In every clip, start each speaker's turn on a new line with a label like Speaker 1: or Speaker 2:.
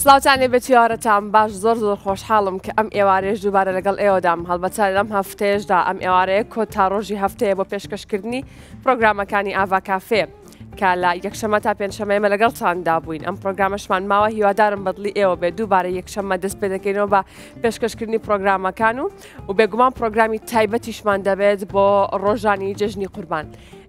Speaker 1: سڵاوتان لێ بە چیارەتان باش زۆر خۆشحاڵم کە ئەم ئێوارەیەش دووبارە لەگەڵ ئێوەدام هەڵبەتە لەم هەفتەیەشدا ئەم ئێوارەیە کۆ تا ڕۆژی هەفتەیە بۆ پێشکەشکردنی پرۆگرامەکانی ئاوا کافێ کە لە یەکشەمە تا پێنجشەمەیەمە لەگەڵتاندا بووین. ئەم پرۆگرامەشمان ماوە هیوادارم بەدڵی ئێوە بێ دووبارە یەکشەمە دەست پێ دەکەینەوە بە پێشکەشکردنی پرۆگرامەکان و بێگومان پرۆگرامی تایبەتیشمان دەبێت بۆ ڕۆژانی جەژنی قوربان.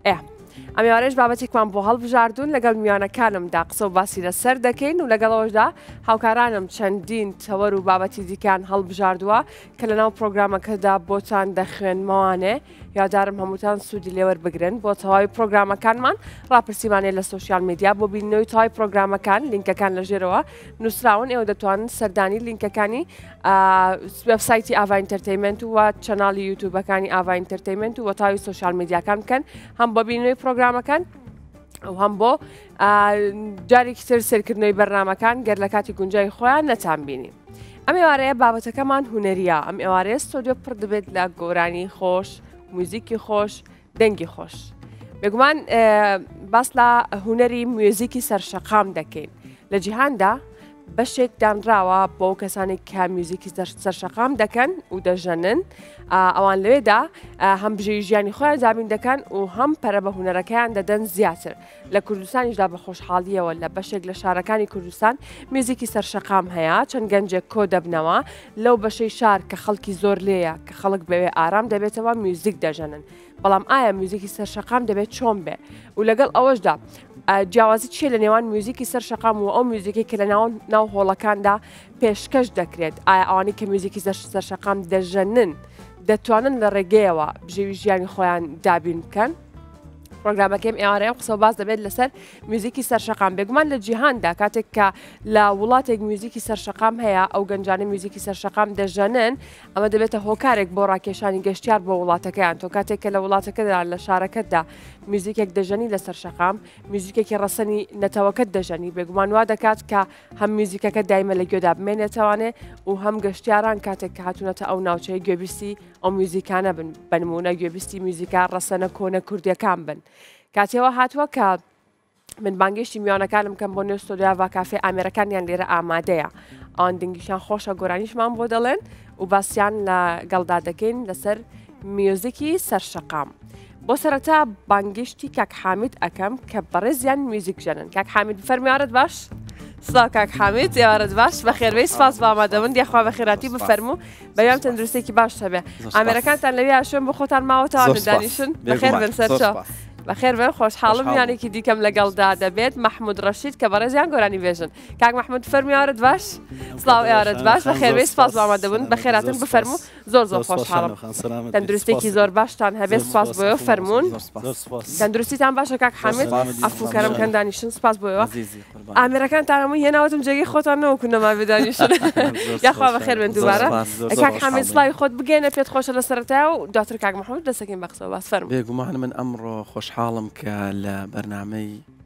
Speaker 1: ئەم ئێوارەش بابەتێکمان بۆ هەڵبژاردوون لەگەڵ میوانەکانمدا قسە و باسی لەسەر دەکەین و لەگەڵەوەشدا هاوکارانم چەندین تەوەر و بابەتی دیکان هەڵبژاردووە کە لەناو پرۆگرامەکەدا بۆتان دەخوێنمەوانێ. یادارم هەمووتان سوودی لێوەربگرن بۆ تەواوی پرۆگرامەکانمان ڕاپرسیمانێ لە سوشیال میدیا بۆ بینەوەی تەواوی پرۆگرامەکان لینکەکان لەژێرەوە نووسراون. ئێوە دەتوانن سەردانی لینکەکانی وێبسایتی ئاوا ئینتەرتەیمنت و چەناڵی یوتیوبەکانی ئاوا ئینتەرتەیمنت و تاوی سوشیال میدیاکان بکەن هەم بۆ بینەوەی پرۆگرامەکان و هەم بۆ جارێکی تر سەرکردنەوەی بەرنامەکان گەر لە کاتی گونجای خۆیان نەتان بینی. ئەم ئێوارەیە بابەتەکەمان هونەریە. ئەم ئێوارەیە ستۆدیۆ پڕ دەبێت لە گۆرانی خۆش، موزیکی خۆش، دەنگی خۆش. بێگومان باس لە هونەری موزیکی سەرشەقام دەکەین. لە جیهاندا بەشێک دانراوە بۆ کەسانی کە موزیکی سەرشەقام دەکەن و دەژەنن. ئەوان لەوێدا هەم بژێوی ژیانی خۆیان زابین دەکەن و هەم پەرە بە هونەرەکەیان دەدەن زیاتر. لە کوردستانیشدا بە خۆشحاڵیەوە لە بەشێک لە شارەکانی کوردستان موزیکی سەرشەقام هەیە چەند گەنجێک کۆ دەبنەوە لەو بەشەی شار کە خەڵکی زۆر لێیە کە خەڵک بەوێ ئارام دەبێتەوە موزیک دەژەنن. بەڵام ئایا موزیکی سەرشەقام دەبێت چۆن بێ و لەگەڵ ئەوەشدا جیاوازی چیە لە نێوان موزیکی سەرشەقام و ئەو موزیکی کە لە ناو هۆڵەکاندا پێشکەش دەکرێت. ئایا ئەوانەی کە موزیکی سەرشەقام دەژەنن دەتوانن لە ڕێگەیەوە بژێوی ژیانی خۆیان دابین بکەن؟ پرۆگرامەکەم ئێوارەیە قسە و باس دەبێت لەسەر موزیکی سەرشەقام. بێگومان لە جیهاندا کاتێک کە لە وڵاتێک موزیکی سەرشەقام هەیە ئەو گەنجانە موزیکی سەرشەقام دەژەنن ئەمە دەبێتە هۆکارێک بۆ ڕاکێشانی گەشتیار بۆ وڵاتەکەیان. تۆ کاتێک کە لە وڵاتەکەدا لە شارەکەتدا موزیکێک دەژەنی لە سەرشەقام موزیکێکی ڕەسەنی نەتەوەکەت دەژەنی بێگومان وا دەکات کە هەم موزیکەکە دایمە لە گوێدا بمێنێتەوانێ و هەم گەشتیاران کاتێک کە هاتوونەتە ئەو ناوچەیە گوێبیستی ئەو موزیکانە بن بە نمونە گوێبیستی موزیکا ڕەسەنە کۆنە کوردیەکان بن. کاتێەوە هاتووە کە من بانگشتی میوانەکانم کەم بۆ نێو ستۆدیۆ ئاوا کافێ ئامێرەکانیان لێرە ئامادەیە. ئەوان دەنگیشان خۆشە گۆرانیشمان بۆ دەڵێن و باسییان لە گەڵدا دەکەین لەسەر میوزیکی سەرشەقام. بۆ سەرەتا بانگشتی کاک حامید ئەەکەم کە بەڕێزیان میوزیک ژەنن. کاک حامید بفەرمیارەت باش؟ سڵاو کاک حامید ئێوارەت باش بەخێربەی سپاس بۆ ئامادەبوون دیخوا بەخێراتی بفەرموو بەیان تەندروستێکی باش هەبێ. ئامێرەکانتان لەوێ شوێن بۆ خۆتان ماوەتەوە دانیشن بەخێر بن سەرچاو. بەخێر بن خۆشحاڵم میوانێکی دیکەم لەگەڵدا دەبێت مححمود ڕەشید کە بەڕێزیان گۆرانی بێژن. کاک مححمود فەرمیارەت باش؟ سڵاو ئێوارەت باش بەخێربەی سپاس بۆ ئامادەبوون بەخێراتن بفەرموو زۆر خۆشحاڵم. تەندروستێکی زۆر باشتان هەبێت سپاس بۆیەوە فەرموون. تەندروستیتان باشە کاک حامید ئەفوکەرم کەن دانیشن سپاس بۆیەوە. ئامێرەکانتان هەمووی هێناوەتم جێگەی خۆتان نەوەکو نەما بدانیشن. یاخوا بەخێر بن دووبارە. کاک حامید سڵاوی خۆت بگەینە پێت خۆشە لە سەرەتایە و دواتر کاک مححمود دەستەکەین بە قسە و باس فەرموو.
Speaker 2: بێگومان من ئەمڕۆ خۆشحاڵم کە لە بەرنامەی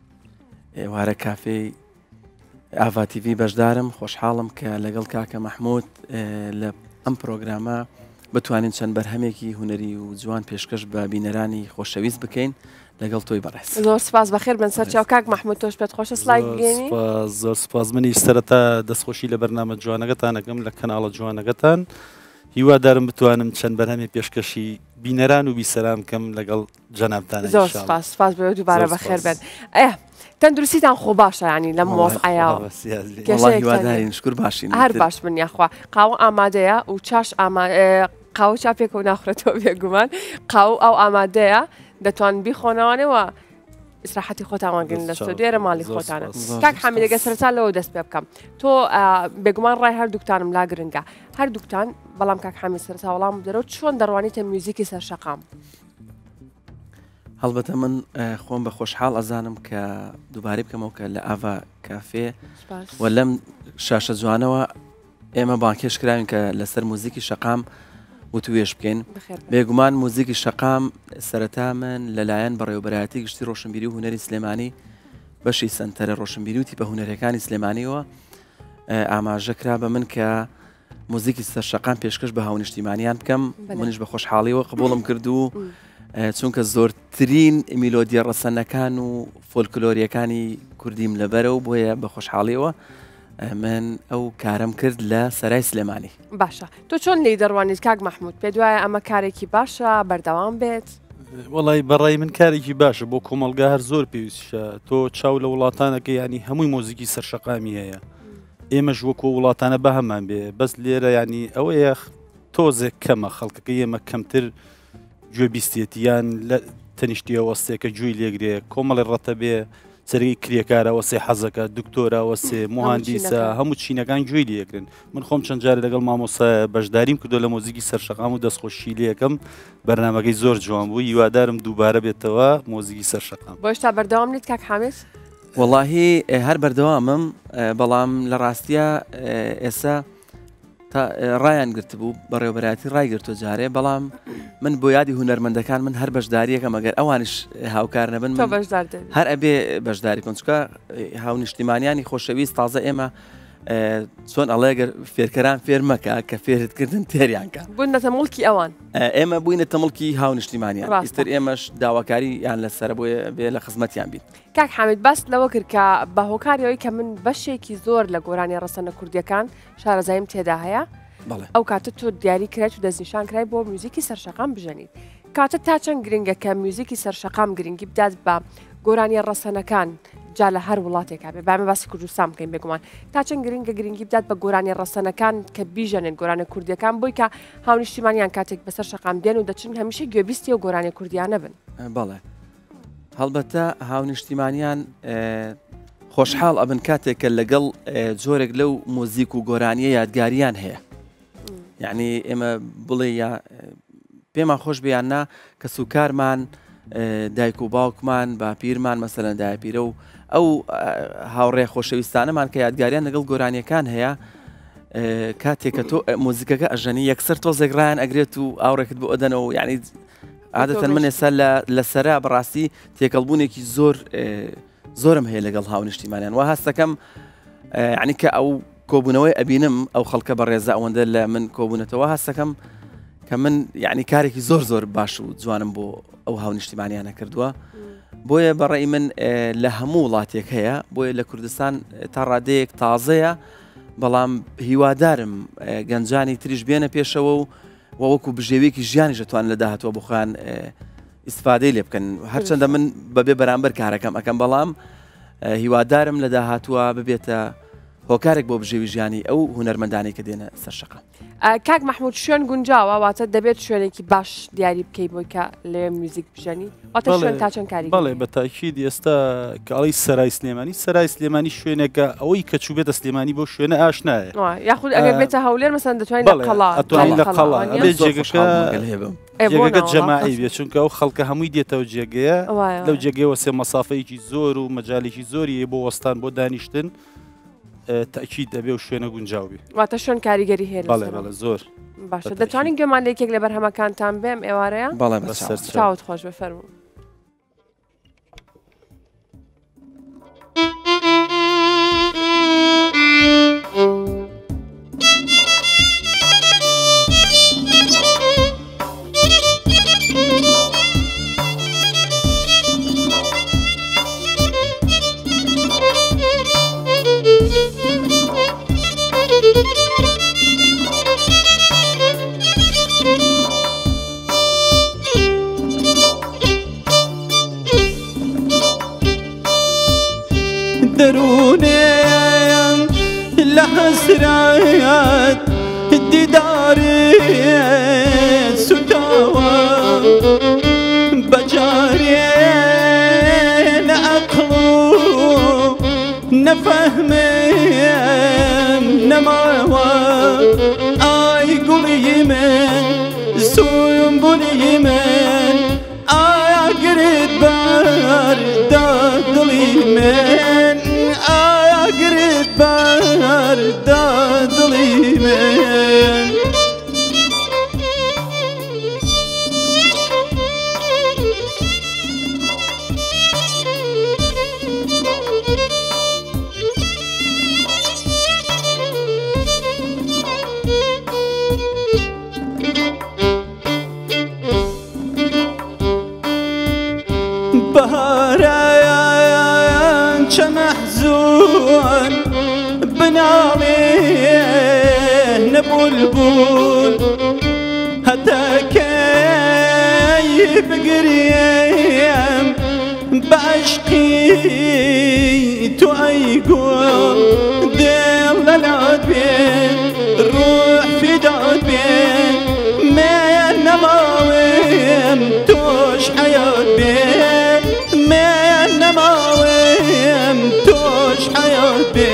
Speaker 2: ئێوارە کافێی ئاوا تیڤی بەشدارم. خۆشحاڵم کە لەگەڵ کاکە مححمود لە ئەم پرۆگرامە بتوانین چەند بەرهەمێکی هونەری و جوان پێشکەش بە بینەرانی خۆشەویست بکەین لەگەڵ تۆی بەڕێز.
Speaker 1: زۆر سپاس بەخێر بن سەرچاو کاک مححمود تۆش پێت خۆشە سڵای بگەینی.
Speaker 3: زۆر سپاس منیش سەرەتا دەستخۆشی لە بەرنامە جوانەکەتان ئەەکەم لە کەناڵە جوانەکەتان. هیوادارم بتوانم چەند بەرهەمی پێشکەشی بینەران و بیسەران بکەم لەگەڵ جەنابتانە.
Speaker 1: زۆر سپاس بۆ دووبارە بەخێر بن. تەندروستیتان خۆ باشە ینی لەم مۆزعەیەوە
Speaker 2: هیوادارین شکر باشین
Speaker 1: هەر باش من یاخوا قاوە ئامادەیە و چاش قاوە چاپێکە و ناخورێتەوە بێگومان قاو ئەو ئامادەیە دەتوان بیخۆنەوەنەوە ئیسراحەتی خۆتانوانگرن لە ستۆدیۆ ماڵی خۆتانە. کاک حامید دەگە سەرەتا لەوە دەست پێ بکەم تۆ بێگومان ڕای هەردووکتانم لا گرنگە هەردووکتان بەڵام کاک حامید سەرەتا وەڵام بدەرەوە چۆن دەڕوانیتە میوزیکی سەرشەقام؟
Speaker 2: هەڵبەتە من خۆم بە خۆشحاڵ ئەزانم کە دووبارەی بکەمەوە کە لە ئاوا کافێ و لەم شاشە جوانەوە ئێمە بانکێش کراوین کە لەسەر موزیکی شەقام وتوێش بکەین. بێگومان موزیکی شەقام سەرەتا من لەلایەن بەڕێوەبەرایەتی گشتی ڕۆشنبیری و هونەری سلێمانی بەشی سەنتەرە ڕۆشنبیری وتی بە هونەرەکانی سلێمانیەوە ئاماژە کرا بە من کە موزیکی سەرشەقام پێشکەش بە هاونیشتیمانیان بکەم. منیش بە خۆشحاڵیەوە قبوڵم کردو چونکە زۆرترین میلۆدیە ڕەسەنەکان و فۆلکلۆریەکانی کوردیم لەبەرە و بۆیە بە خۆشحاڵیەوە من ئەو کارم کرد لە سەرای سلێمانی.
Speaker 1: باشە تۆ چۆن لی دەڕوانیت کاک مححمود پێ دوایە ئەمە کارێکی باشە بەردەوام بێت؟
Speaker 3: وڵی بەڕای من کارێکی باشە بۆ کۆمەلگا هەر زۆر پێویستە تۆ چاو لە وڵاتانەکە ینی هەمووی مۆزیکی سەرشەقامی هەیە ئێمەش وەکو وڵاتانە بە هەمان بێ بەس لێرە ینی ئەوەیە تۆزێک کەمە خەڵکەکە ئێمە کەمتر گوێبیستێتیان لە تەنیشتی ئەوەستێکە جووی لێگرێ کۆمەڵی ڕەتە بێ سەرگی کرێکارە وەسێ حەزەکە دکتۆرە وەسێ مهندیسە هەموو چینەکان گوێی لێکردن من خۆم چەند جارێ لەگەڵ مامۆسا بەشداریم کردو لە مۆزیکی سەرشەقام و دەستخۆشی لەکەم بەرنامەکەی زۆر جوان بوو هیوادارم دووبارە بێتەوە مۆزیکی سەرشەقام
Speaker 1: بۆ شتا بەردەوام نیت کاک حامد؟
Speaker 2: واللهی هەر بەردەوامم بەڵام لە ڕاستیە ئێستا ڕایان گرت بوو بەڕێوەبەرەتی ڕایگرتو جارێ بەڵام من بۆ یادی هونەرمەندەکان من هەر بەشداریەکەم ئەگەر ئەوانش هاوکار نەبن هەر ئەبێ بەشداری کۆنچکە هاونیشتیمانیانی خۆشەویست تازە ئێمە چۆن ئەڵێگەر فێرکەران فێرمەکە کە فێرتکردن تێریانکە
Speaker 1: بوونەتە مڵکی ئەوان
Speaker 2: ئێمە بووینەتە مڵکی هاونیشتیمانیان ئیستر ئێمەش داواکاری یان لەسەر بێ لە خزمەتیان بین.
Speaker 1: کاک حامد باس لەوە کرد کە بە هۆکاریەوەی کە من بەشێکی زۆر لە گۆرانی ڕەسەنە کوردیەکان شارەزایم تێدا هەیە ئەو کاتە تۆ دیاری کرێت و دەستنیشان کرای بۆ میوزیکی سەرشەقام بژەنیت کاتە تا چەند گرنگە کە میوزیکی سەرشەقام گرنگی بدات بە گۆرانی ڕەسەنەکان جا لە هەر وڵاتێکا بێ بامە باسی کوردستان بکەین بێگومان تا چەند گرنگی بدات بە گۆرانی ڕەسەنەکان کە بیژەنێن گۆرانە کوردیەکان بۆی کە هاونیشتیمانیان کاتێک بەسەر شەقام دێن و دەچن هەمیشە گوێبیستی و گۆرانی کوردیانە بن.
Speaker 2: بەڵێ هەڵبەتە هاونیشتیمانیان خۆشحاڵ ئەبن کاتێکە لەگەڵ جۆرێک لەو مۆزیک و گۆرانیە یادگاریان هەیە یعنی ئێمە بڵێ پێمان خۆش بیاننا کە سوکارمان دایک و باوکمان باپیرمان مەسەلەن دایپیرە و ئەو هاوڕێ خۆشەویستانەمان کە یادگاریان لەگەڵ گۆرانیەکان هەیە کاتێککە تۆ مۆزیکەکە ئەژەنی یەکسەر تۆزێک ڕایان ئەگرێت و ئاوڕێکت بۆ ئەدەنەوە یعنی عادەتەن من ێستا لەسەرا بەڕاستی تێکەڵبوونێکی زۆرم هەیە لەگەڵ هاونیشتیمانیان و هەستەکەم عنی کە ئەو کۆبوونەوەی ئەبینم ئەو خەڵکە بەڕێزە ئەوەندە لە من کۆبوونەتەوە هەستەکەم کە من یعنی کارێکی زۆر باش و جوانم بۆ ئەو هاونیشتیمانیانە کردووە بۆیە بەڕێی من لە هەموو وڵاتێک هەیە بۆیە لە کوردستان تا ڕادەیەک تازەیە بەڵام هیوادارم گەنجانی تریش بێنە پێشەوە و وەکو بژێوێکی ژیانی دەتوان لە داهاتوە بخوان ئیسفادەی لێ بکەن هەرچەندە من بەبێ بەرامبەر کارەکەم ئەەکەم بەڵام هیوادارم لە داهاتوە ببێتە هۆکارێک بۆ بژێوی ژیانی ئەو هونەرمەندانی کە دێنە سەرشەقام.
Speaker 1: کاک مححمود شوێن گونجاوە واتە دەبێت شوێنێکی باش دیاری بکەی بۆی کە لێ میوزیک بژەنی واتە شوێن تا چەند کاری
Speaker 3: بەڵێ بە تاکید ئێستا کاڵی سەرای سلێمانی شوێنێکە ئەوەی کە چوو بێتە سلێمانی بۆ شوێنە ئاشنایە
Speaker 1: یاخود ئەگەر بێتە هەولێر مەسەن دەتوانین لە قەڵا
Speaker 3: جێگەکە جەماعی بێت چونکە ئەو خەڵکە هەمووی دێتەوە جێگەیە لەو جێگەوە سێ مەسافەیەکی زۆر و مەجاالێکی زۆری بۆ وەستان بۆ دانیشتن تاکید دەبێ و شوێنە گونجاوی
Speaker 1: واتە شوێن کاریگەری هەیە
Speaker 3: بەڵێ زۆر
Speaker 1: باشە دەتوانین گوێمان لێکێک لە بەرهەمەکانتان بێم ئێوارەیە
Speaker 2: بەڵێ
Speaker 1: چاوت خۆش بفەرموو.
Speaker 4: درونم لحسرات دیدارت سوتاوە بەجارێن عەقڵ و نەفەهمم نەماوە ئای گوڵی من سومبولی من ئایا گرت بەردا دڵی من ئایا گرت بەردا دڵی من بهاران چه محزون بناڵێ نەبولبول هەتاکەی بگرێم بە عەشقی تۆ ئەی گوڵ دڵ لەلات بێ ڕوح فیدات بێ مێ نەماڵێم تۆش حەیات بێ مێ نەماڵێم تۆش حەیات بێ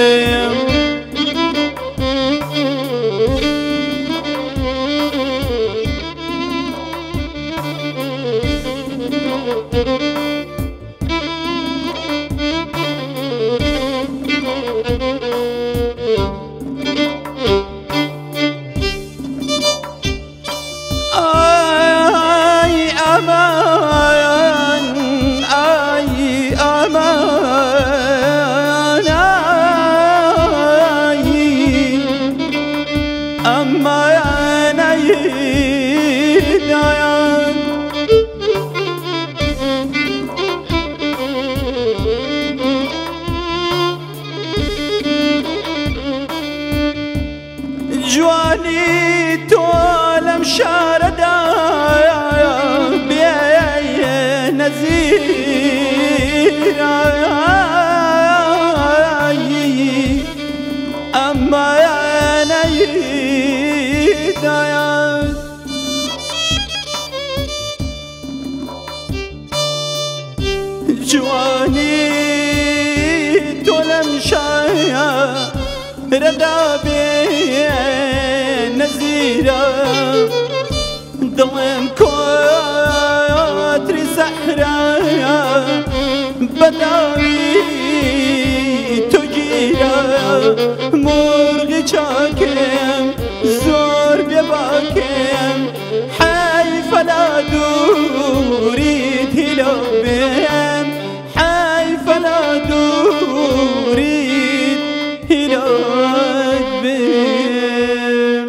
Speaker 4: جوانی تۆ لەم شارەدا بێ نەزیرایی ئەمما نەیدایان جوانی تۆ لەم شارەدا بێ نەزیرە دڵێم کۆتری سەحرایە بەداوی تۆ گیرە مرغی چاکێم زۆر بێباکێم حەیفە لا دووریت هیلۆ بێم حەیفە لا دووریت هیلۆت بێم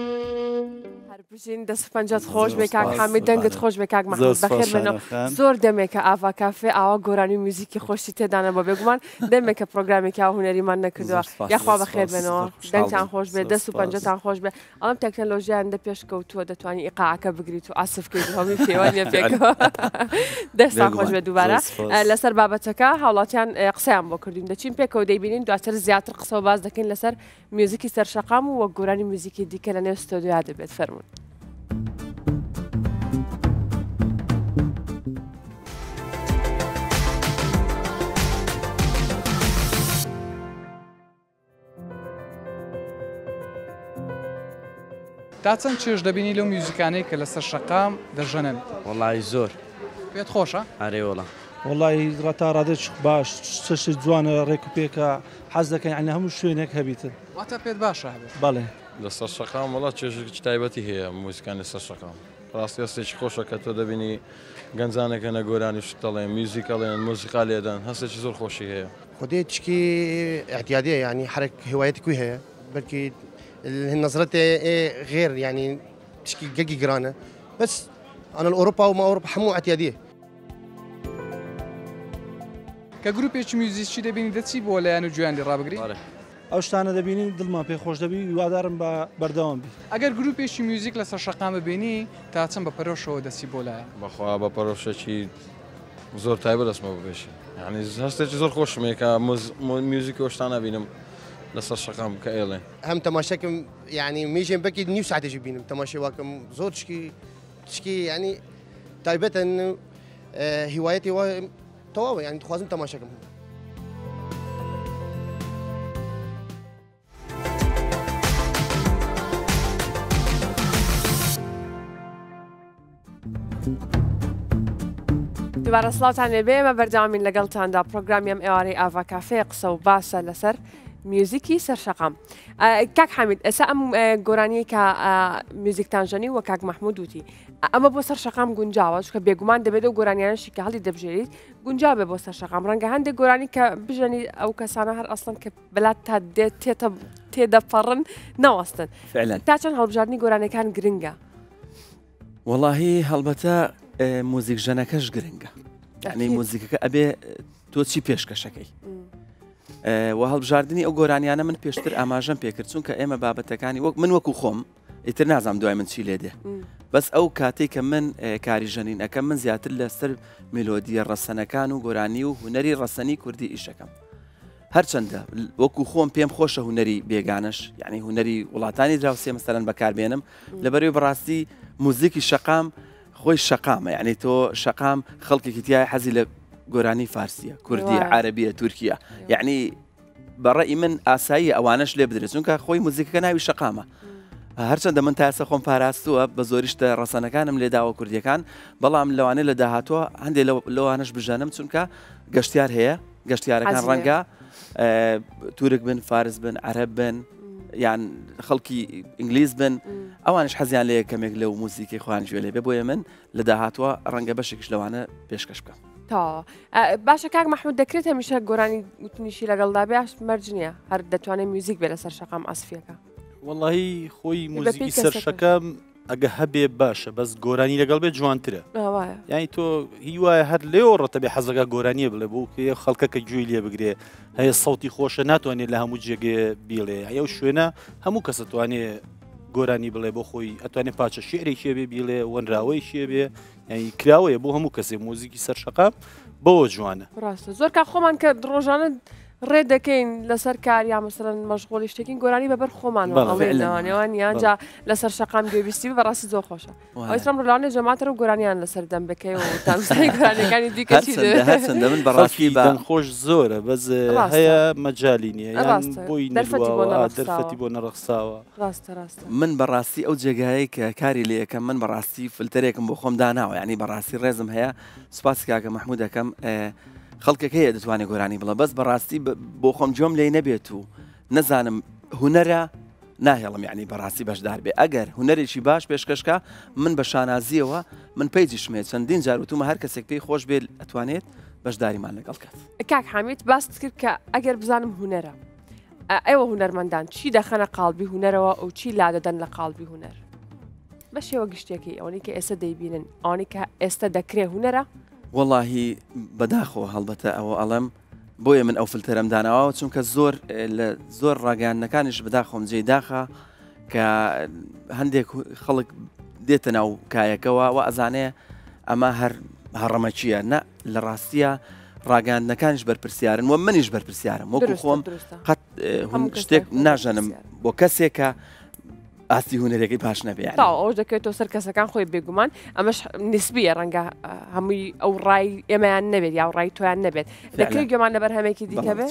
Speaker 1: دەست پەنجەت خۆش بێ کاک حامید دەنگت خۆش بێ کاک مەحموود بەخێر بێنەوە زۆر دەمێکە ئاوا کافێ ئاوا گۆرانی موزیکی خۆشی تێدانە بۆ بێگومان دەمێکە پرۆگرامێکی ئاوا هونەریمان نەکردووە یاخوا بەخێر بێنەوە دەنگتان خۆش بێ دەست و پەنجەتان خۆش بێ ئەڵم تەکنەلۆژیان دە پێش کەوتووە دەتوانانی ئیقاعەکە بگریت و ئاسفکەیت هەمووی پێوانیە پێکەوە دەستان خۆش بێ دووبارە لەسەر بابەتەکە هاوڵاتیان قسەیان بۆ کردوین دەچین پێکەوە دەیبینین دواتر زیاتر قسە و باز دەکەین لەسەر میوزیکی سەرشەقام و وەک گۆرانی موزیکی دیکە لە نێو ستۆدیۆیا دەبێت فەرموون
Speaker 5: تا چەند چێژ دەبینی لەو میوزیکانەی کە لەسەر شەقام دەژەنن
Speaker 6: وەڵی زۆر
Speaker 5: پێت خۆشە؟
Speaker 6: ئارێ وەڵا
Speaker 7: وڵی ڕەتا ڕادێک باش چش جوانە ڕێک و پێکە حەز دەکەین عینە هەموو شوێنێک هەبیتن
Speaker 5: واتە پێت باشە هەبێت
Speaker 7: بەڵێ
Speaker 8: لەسەر شەقام وڵات چێژێکی تایبەتی هەیە موزیکان لەسەر شەقام ڕاستی هەستێکی خۆشە کە تۆ دەبینی گەنجانێکە نەگۆرانی شتەڵێن میوزیکەڵێن موزیقا لێدان هەستێکی زۆر خۆشی هەیە
Speaker 9: خودی تشکی اعتیادیه يعني حرك هوايتي كوي هي بلكي نظرتي غير يعني تشكي جاكي جرانه بس انا الاوروبا وما اوروبا حمو اعتياديه
Speaker 5: كجروبيش ميوزيكي دەبینی دەچی بۆ لایەن و گوێیان لێ ڕابگری
Speaker 7: ئەو شتانە دەبینین دڵمان پێ خۆش دەبی وادارم بە بەردەوام بی
Speaker 5: ئەگەر گروپێکی میوزیک لەسەر شەقام ببینی تا چەند بە پەرۆشەوە دەچی بۆ لایە
Speaker 8: بەخوا بە پەرۆشێکی زۆر تایبەت دەستمە ببێشی یعنی هەستێکی زۆر خۆشمێ کە میوزیکی ئەو شتانە بینم لەسەر شەقام کە ئێڵێ
Speaker 9: هم تماشاكم يعني ميجي بكي نيو ساعات يجيبين تماشي واكم زور تشكي يعني تايبة انه هوايتي تواوي يعني تخوازم تماشاكم
Speaker 1: دوبارە سڵاوتان لێبێ ئێمە بەردەوامین لەگەڵتاندا پرۆگرامی ئەم ئێوارەی ئاوا کافێ قسە و باسە لەسەر میوزیکی سەرشەقام کاک حامید ئێستا ئەم گۆرانیی کە میوزیکتانژەنی وە کاک مەحموود وتی ئەمە بۆ سەرشەقام گونجاوە چکە بێگومان دەبێت و گۆرانیانشی کە هەڵی دەبژێریت گونجا بێ بۆ سەرشەقام ڕەنگە هەندێک گۆرانی کە بژەنی ئەو کەسانە هەر ئەسڵن کە بلات تا تێدەپەڕن نەوەستن تا چەند هەڵبژاردننی گۆرانەکان گرنگە
Speaker 2: وەڵاهی هەڵبەتە موزیک ژەنەکەش گرنگە یعنی موزیکەکە ئەبێ تۆ چی پێشکەشەکەی و هەڵبژاردننی ئەو گۆرانیانە من پێشتر ئاماژەم پێکرد چونکە ئێمە بابەتەکانی من وەکو خۆم ئیتر نازانم دوای من چی لێ دێ بەس ئەو کاتێک کە من کاری ژەنین ئەەکەم من زیاتر لەسەر میلۆدیە ڕەسەنەکان و گۆرانی و هوەری ڕەسەنی کوردی ئیشەکەم هەرچەندە وەکو خۆم پێم خۆشە هوەری بێگانش یعنی هوەری وڵاتانی دراوسێ مەسەرەن بەکاربێنم لەبەرەوەی بەڕاستی موزیکی شەقام خۆی شەقامە یعنی تۆ شەقام خەڵکێکی تایە حەزی لە گۆرانی فارسیە کوردیە عەرەبیە تورکیە یعنی بەڕێی من ئاسایی ئەوانش لێ بدرێت چونکە خۆی موزیکەکە ناوی شەقامە هەرچەندە من تاسە خۆم پاراستووە بە زۆریشتە ڕەسەنەکانم لێداوە کوردیەکان بەڵام لەوانێ لە داهاتوە هەندێک لەوانش بژەنم چونکە گەشتیار هەیە گەشتیارەکان ڕەنگە تورک بن فارس بن عەرەب بن یان خەڵکی ئینگلیز بن ئەوانش حەزیان لێ کەمێک لەو موزیکی خۆیان گوێ لێ بێ بۆیە من لە داهاتوە ڕەنگە بەشێکش لەوانە پێشکەش بکەم
Speaker 1: تا باشە کاک مەحموود دەکرێت هەمیشە گۆرانی وتنیشی لەگەڵدا بێ مەرج نییە هەر دەتوانێت میوزیک بێ لەسەر شەقام ئەسفیەکە
Speaker 3: واللهی خۆی موزیکی سەرشەکەم ئەگە هەبێ باشە بەس گۆرانی لەگەڵ بێت جوانترە یانی تۆ هی وایە هەر لێوە ڕەتە بێ حەزەکە گۆرانیە بڵێ بۆ خەڵکەکە گوێی لێ بگرێ هەیە سەوتی خۆشە ناتوانێت لە هەموو جێگێ بیڵێ ئەو شوێنە هەموو کەس توانێت گۆرانی بڵێ بۆ خۆی ئەتوانێت پاچە شعرێکیە بێ بیڵێ وەنراوەی شێ بێ ینی کراوەیە بۆ هەموو کەسێ موزیکی سەرشەقام بەوە جوانە
Speaker 1: ڕاستە زۆر کا خۆمان کە ڕۆژانە ڕێ دەکەین لەسەر کاریا مەسەرەن مەشغوڵی شتێکین گۆرانی بەبەر خۆمانەوەڵێنەوانێوان یانجا لەسەر شەقام گوێبیستی بەڕاستی زۆر خۆشە ئەوسم ڕۆژانێ جەماتەر و گۆرانیان لەسەر دەم بکەی و تامزای گۆرانەکانی
Speaker 2: دیکەچیدە من بەڕاستی
Speaker 3: خۆش زۆرە بەز هەیە مەجای نییە بۆی دەرفەتی بۆ نەڕەخساوە
Speaker 1: ڕاستە
Speaker 2: من بەڕاستی ئەو جێگایە کە کاری لێ یەکەم من بەڕاستی فلتەرێکم بۆ خۆم داناوە ینی بەڕاستی ڕێزم هەیە سوپاس کاکە مەحموود دەکەم خەڵکێک هەیە دەتوانێت گۆرانی بڵە بەس بەڕاستی بۆ خۆم جۆم لێ نەبێت و نەزانم هوەرە ناهێڵم یعنی بەڕاستی بەشدار بێ ئەگەر هوەرێکی باش پێشکەشکە من بە شانازیەوە من پەیجی شمێت چەندین جار وتومە هەر کەسێک پێی خۆش بێت ئەتوانێت بەشداریمان لەگەڵ کات
Speaker 1: کاک حامید باست کرد کە ئەگەر بزانم هوەرە ئێوە هوەرمەندان چی دەخەنە قاڵبی هوەرەوە و چی لا دەدەن لە قاڵبی هوەر بە شێوە گشتێکی ئەوەی کە ئێستا دەیبینن ئەوانەی کە ئێستا دەکرێ هوەرە
Speaker 2: واللهی بەداخۆ هەڵبەتە ئەوە ئەڵم بۆیە من ئەو فلتەرم داناوە چونکە لە زۆر ڕاگەاندنەکانیش بەداخۆم جێی داخە کە هەندێک خەڵک دێتە ناو کایەکەوە و ئەزانێ ئەمە هەڕەمەچیە نە لە ڕاستیە ڕاگەاندنەکانیش بەرپرسیارن و منیش بەرپرسیارم وەکو خۆم قەت شتێک ناژەنم بۆ کەسێکە ئاستی هوەرێکی پاش نەبێ
Speaker 1: ئەوش دەکەێتەوە سەر کەسەکان خۆی بێگومان ئەمەش نسبیە ڕەنگە هەمووی ئەو ڕای ئێمەیان نەبێت یا ڕای تۆیان نەبێت دەکرێت گوێمان لەبەر هەمێکی دیکە بێت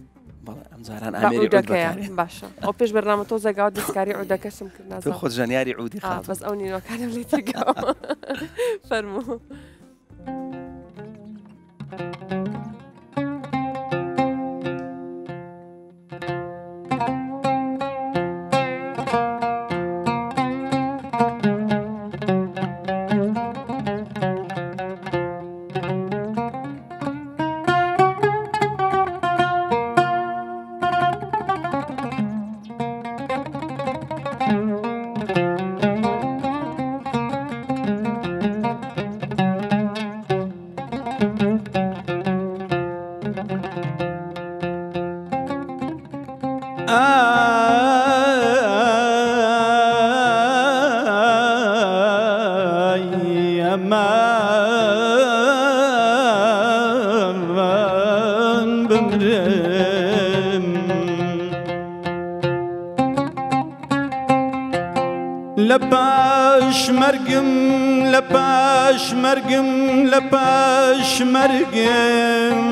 Speaker 1: باشە ئەو پێش بەرنامە تۆ زەگاوت دەستکاری عودەکەشم کرد
Speaker 2: خۆ ژانیاری عودی
Speaker 1: بەس ئەو نینۆکانم لێ تێگەوە فەرموو.
Speaker 4: لباش مرقم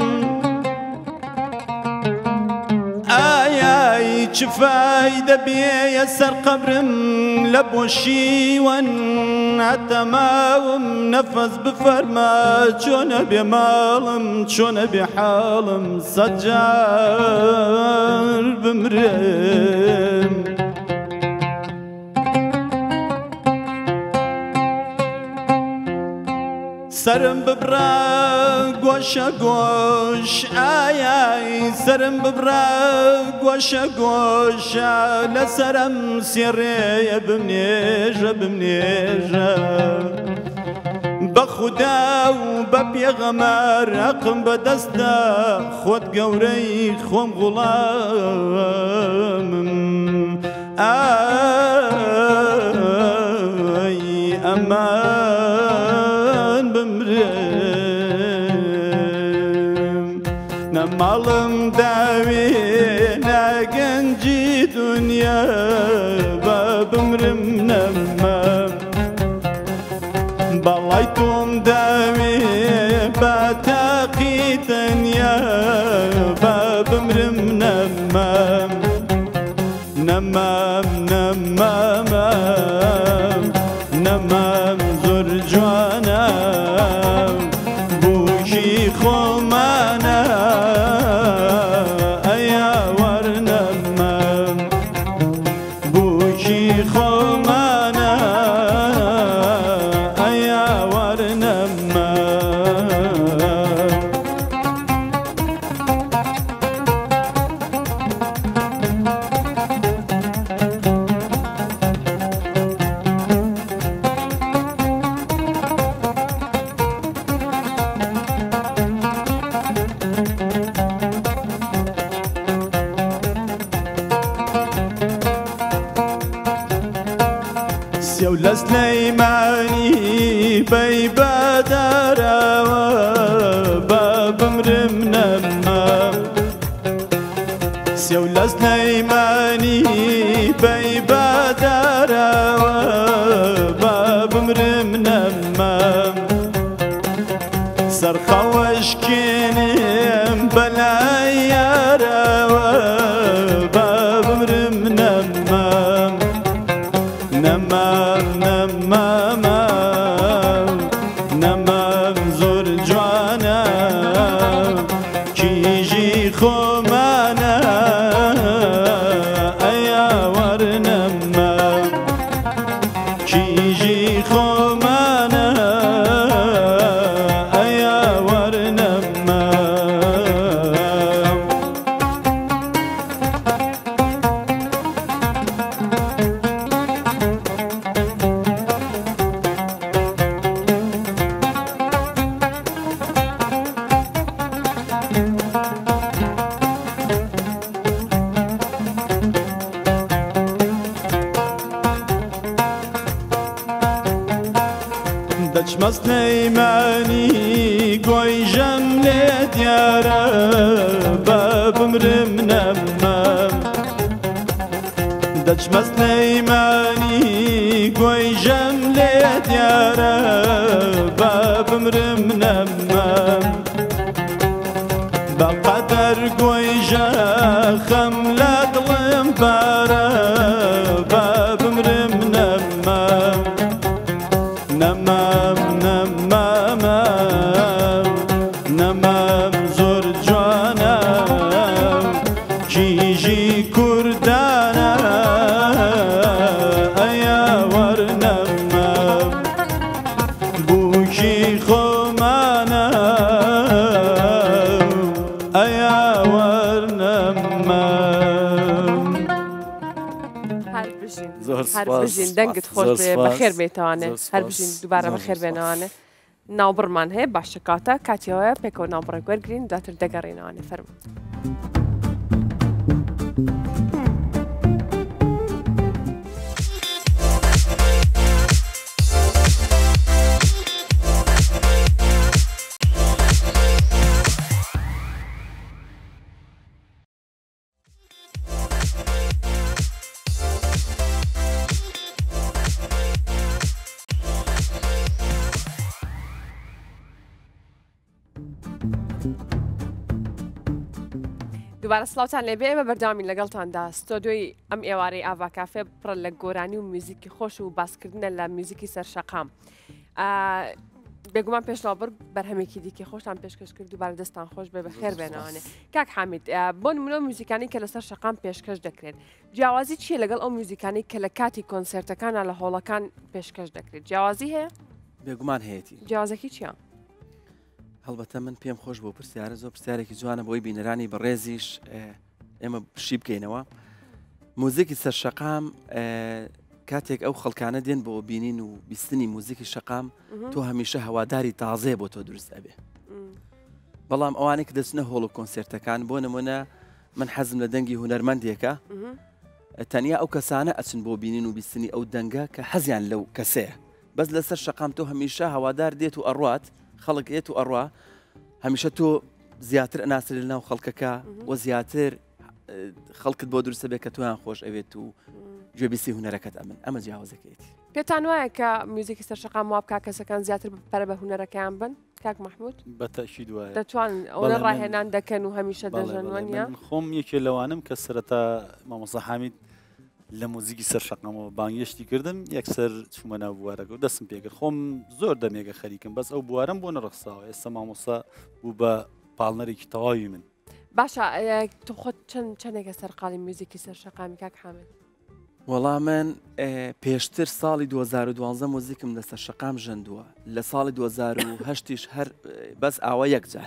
Speaker 4: آي چه فايدة بيه سر قبرم لبوشي ونعتماوم نفس بفرما چون بمالم چون بحالم سجار بمرم سرم ببرا گوشا گوش آی آی سرم ببرا گوشا گوشا لسرم سیره بمنیجا بمنیجا بخو خوددا و بە پێغەمبەر حەقم بەدەستدا خۆت گەورەی خۆم غوڵامم ئای ئەمان بمرم نەماڵم داوێ ناگەنجی دنیا بە بمرم نەمام بەڵای تۆم داوێ بە تاقی تەنیا بە بمرم نەمام نەمام نەمامام نەمام زۆر جوانە بوشی خۆمانە ئەیا وەرنەمام بوشی خۆمانە ئەیا وەرنەمام سێو لە سلەیمانی بەی بەدارەوە بە بمرم نەمام سێو لە سلەیمانی بەی بەدارەوە بە بمرم نەمام سەرقەوەشکێنم بەلای یارەوە بە بمرم نەمام نەمام نەمامام نەمام زۆر جوانە کیژی خۆمانە ئەیا وەرنەمام کیژی خۆمانە ئەیا وەرنەمام دەچمە سلەیمانی گۆیژەم لێ دیارە بە بمرم نەمام دەچمە سلەیمانی گۆیژەم لێ دیارە بە بمرم نەمام بەقەدەر گۆیژە خەم لە دڵم بارە بە بمرم نەمام نەمام نەمامام نەمام زۆر جوانە کیژی کوردانە ئەیا وەرنەمام بووکی خۆمانە ئەیا وەرنەمام
Speaker 1: هەر بژین
Speaker 2: زۆر
Speaker 1: هەر
Speaker 2: سپاس.
Speaker 1: بژین دەنگت خۆش
Speaker 2: زۆر
Speaker 1: بێ
Speaker 2: سپاس.
Speaker 1: بەخێر بێتوانێ
Speaker 2: زۆر
Speaker 1: هەر
Speaker 2: سپاس.
Speaker 1: بژین دووبارە
Speaker 2: زۆر
Speaker 1: بەخێر
Speaker 2: سپاس.
Speaker 1: بێنەوانێ ناوبڕمان هەیە باشە کاتە کاتیەوەیە پێکەوە ناوبڕێک وەرگرین دواتر دەگەڕێنەوانێ فەرموو دووبارە سڵاوتان لێبێ ئێمە بەرداوامی لەگەڵتاندا ستۆدیۆی ئەم ئێوارەی ئاوا کافێ پڕ لە گۆرانی و میوزیکی خۆش و باسکردنە لە میوزیکی سەرشەقام بێگومان پێشناوبڕ بەرهەمێکی دیکە خۆشتان پێشکەش کرد دووبارە دەستان خۆش بێ بەخێر بێنەوانێ کاک حامید بۆ نمونە موزیکانی کە لەسەر شەقام پێشکەش دەکرێت جیاوازی چیە لەگەڵ ئەو موزیکانی کە لە کاتی کۆنسرتەکانە لە هۆڵەکان پێشکەش دەکرێت جیاوازی هەیە
Speaker 2: بێگومان هەیەی
Speaker 1: جیاوازەکی چییە؟
Speaker 2: هەڵبەتە من پێم خۆش بۆ پرسیارە زۆر پرسیارێکی جوانە بۆی بینەرانی بەڕێزیش ئێمە شی بکەینەوە موزیکی سەرشەقام کاتێک ئەو خەڵکانە دێن بۆ بینین و بیستنی موزیکی شەقام تۆ هەمیشە هەواداری تازێ بۆ تۆ دروست ئەبێ بەڵام ئەوانەی کە دەچنە هۆڵ و کۆنسێرتەکان بۆ نمونە من حەزم لە دەنگی هونەرمەندێکە تەنیا ئەو کەسانە ئەچن بۆ بینین و بیستنی ئەو دەنگە کە حەزیان لەو کەسەیە بەس لەسەر شەقام تۆ هەمیشە هەوادار دێت و ئەڕوات خەڵک ئێت و ئەڕوا هەمیشە تۆ زیاتر ئەناسر لە ناو خەڵکەکە و زیاتر خەڵکت بۆ دروستە بێت کە تۆیان خۆش ئەوێت و گوێبیستی هونەرەکەت ئەمە جیاوازەکەیەتی
Speaker 1: پێتان وایە کە میوزیکی سەر شەقام وا بکا کەسەکان زیاتر پەرە بە هونەرەکەیان بن کاک محمود
Speaker 3: بەتەشید وایە
Speaker 1: دەتوان ئەوە ڕاهێنان دەکەن و هەمیشە دەژەنوانە
Speaker 3: خۆم یەکێ لەوانم کە سەرەتا مامۆستا حامید لە موزیکی سەر شەقامەوە بانگێشتی کردم یەکسەر چوومە ناو بوارەکە و دەستم پێکرد خۆم زۆر دەمێگە خەریکم بەس ئەو بوارم بۆ نەڕخساوە ئێستا مامۆستا بوو بە پاڵنەرێکی تەواوی من
Speaker 1: باشە تۆ خۆت چەندێکە سەرقاڵی میوزیکی سەر شەقامی کاک حامد
Speaker 2: وەڵام من پێشتر ساڵی 2012 موزیکم لەسەر شەقام ژەندووە لە ساڵی 2010 هەر بەس ئاوە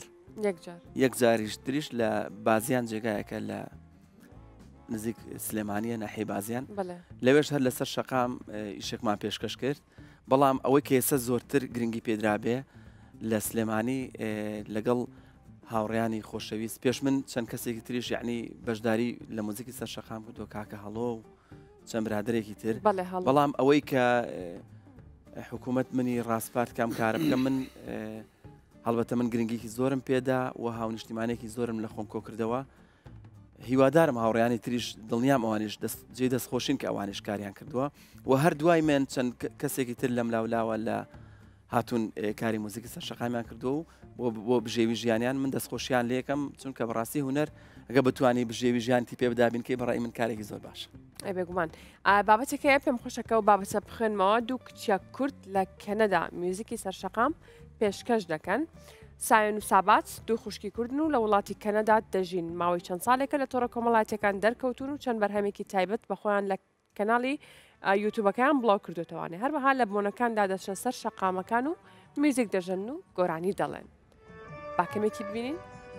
Speaker 2: یەک جاریش تریش لە بازیان جێگایەکە لە نزیک سلێمانیە ناحی بازیان لەوێش هەر لەسەر شەقام ئیشێکمان پێشکەش کرد بەڵام ئەوەی کە ئێستا زۆرتر گرنگی پێدرابێ لە سلێمانی لەگەڵ هاوڕیانی خۆشەویست پێش من چەند کەسێکی تریش یعنی بەشداری لە موزیکی سەر شەقام کردو کاکە هەڵۆ و چەند برادێکی تر بەڵام ئەوەی کە حکوومەت منی ڕاستپارت کام کارە بکەم من هەڵبەتە من گرنگێکی زۆرم پێدا و هاونیشتیمانێکی زۆرم لە خۆم کۆ کردەوە هیوادارم هاوڕیانی تریش دڵنیام ئەوانش جێ دەستخۆشین کە ئەوانش کاریان کردووە و هەر دوای من چەند کەسێکی تر لەم لاولاوە لە هاتوون کاری موزیکی سەر شەقامیان کردو و بۆ بژێوی ژیانیان من دەستخۆشیان لێکم چونکە بەڕاستی هونەر ئەگە بتوانی بژێوی ژیانتی پێ بدابین کەی بەڕای من کارێکی زۆر باش
Speaker 1: بێگومان بابەتێکەیە پێم خۆشەکە و بابەتە بخوێنمەوە دوو کچە کورد لە کەنەدا میوزیکی سەر شەقام پێشکەش دەکەن سایەن و سابات دوو خوشکی کوردن و لە وڵاتی کەنەدا دەژین ماوەی چەند ساڵێکە لە تۆڕە کۆمەڵاتیەکان دەرکەوتون و چەند بەرهەمێکی تایبەت بە خۆیان لە کەناڵی یوتیوبەکان بڵاو کردوتەوانێ هەروەها لە بۆنەکاندا دەچنە سەر شەقامەکان و میوزیک دەژەن و گۆرانی دەڵێن باکەمێکی ببینین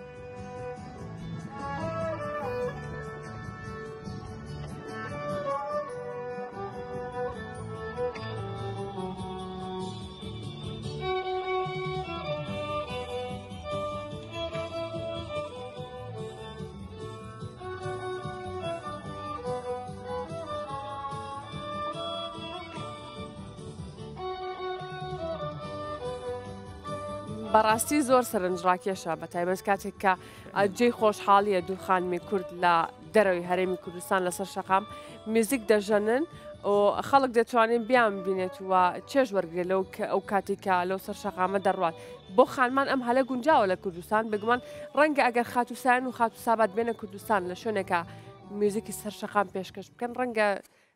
Speaker 1: بەڕاستی زۆر سەرنجڕاکێشە بە تایبەت کاتێک کە جێی خۆشحاڵیە دوو خانمی کورد لە دەرەوەی هەرێمی کوردستان لەسەر شەقام میوزیک دەژەنن و خەڵک دەتوانین بیان بینێت و چێژ وەرگێ لەو ئەو کاتێکە لەو سەر شەقامە دەڕوات بۆ خانمان ئەم هەلە گونجاوە لە کوردستان بگومان ڕەنگە ئەگەر خاتوسان و خاتوسابات بێنە کوردستان لە شوێنێکە میوزیکی سەر شەقام پێشکەش بکەن ڕەنگە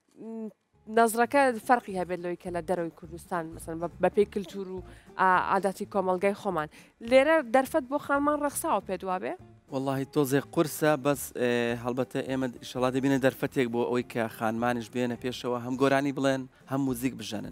Speaker 1: نظرەکە فەرقی هەبێت لەوەی کە لە دەرەوەی کوردستان مەسەن بەپێی کلتور و عاداتی کۆمەلگای خۆمان لێرە دەرفەت بۆ خانمان ڕەخساوە پێ دوابێ
Speaker 2: واللهی تۆزێک قورسە بەس هەڵبەتە ئێمە ئیشەڵا دەبینە دەرفەتێک بۆ ئەوەی کە خانمانیش بێنە پێشەوە هەم گۆرانی بڵێن هەم موزیک بژەنن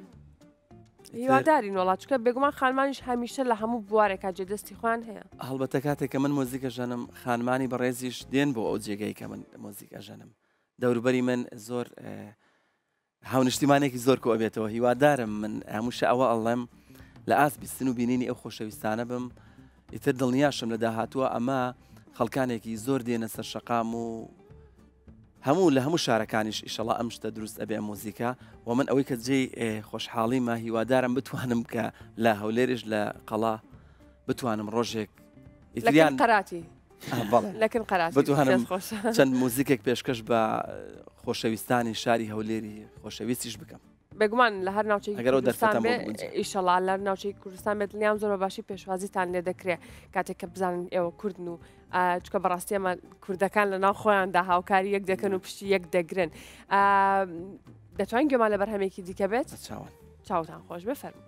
Speaker 1: هیوادارین وڵاتچکە بێگومان خانمانیش هەمیشە لە هەموو بوارێکا جێدەستی خۆیان هەیە
Speaker 2: هەڵبەتە کاتێک کە من مۆزیکە ژەنم خانمانی بەڕێزیش دێن بۆ ئەو جێگەی کە من مۆزیکە ژەنم دەوروبەری من زۆر هاونیشتیمانێکی زۆر کۆ ئەبێتەوە هیوادارم من هەمووشە ئەوە ئەڵێم لە ئاست بیستن و بینینی ئەو خۆشەویستانە بم ئیتر دڵنیاشم لە داهاتووە ئەمە خەڵکانێکی زۆر دێنە سەر شەقام و هەموو لە هەموو شارەکانیش ئیشەڵا ئەم شتە دروست ئەبێ مۆزیکا و من ئەوەی کە جێی خۆشحاڵیمە هیوادارم بتوانم کە لە هەولێرش لە قەڵا بتوانم ڕۆژێک
Speaker 1: ئیتریان قەراتی
Speaker 2: لەکن قەراتی بتوانم چەند موزیکێک پێشکەش بە خۆشەویستانی شاری هەولێری خۆشەویستیش بکەم
Speaker 1: بێگومان لە هەر ناوچەی کوردستان بێت ئیشەڵا لە ناوچەی کوردستان بێت دڵنیام زۆر بەباشی پێشوازیتان لێ دەکرێت کاتێک کە بزانن ئێوە کوردن و چکە بەڕاستی ئەمە کوردەکان لە ناو خۆیاندا هاوکاری یەک دەکەن و پشتی یەک دەگرن دەتوانین گوێمان لە بەرهەمێکی دیکە بێت چاوتان خۆش بفەرموو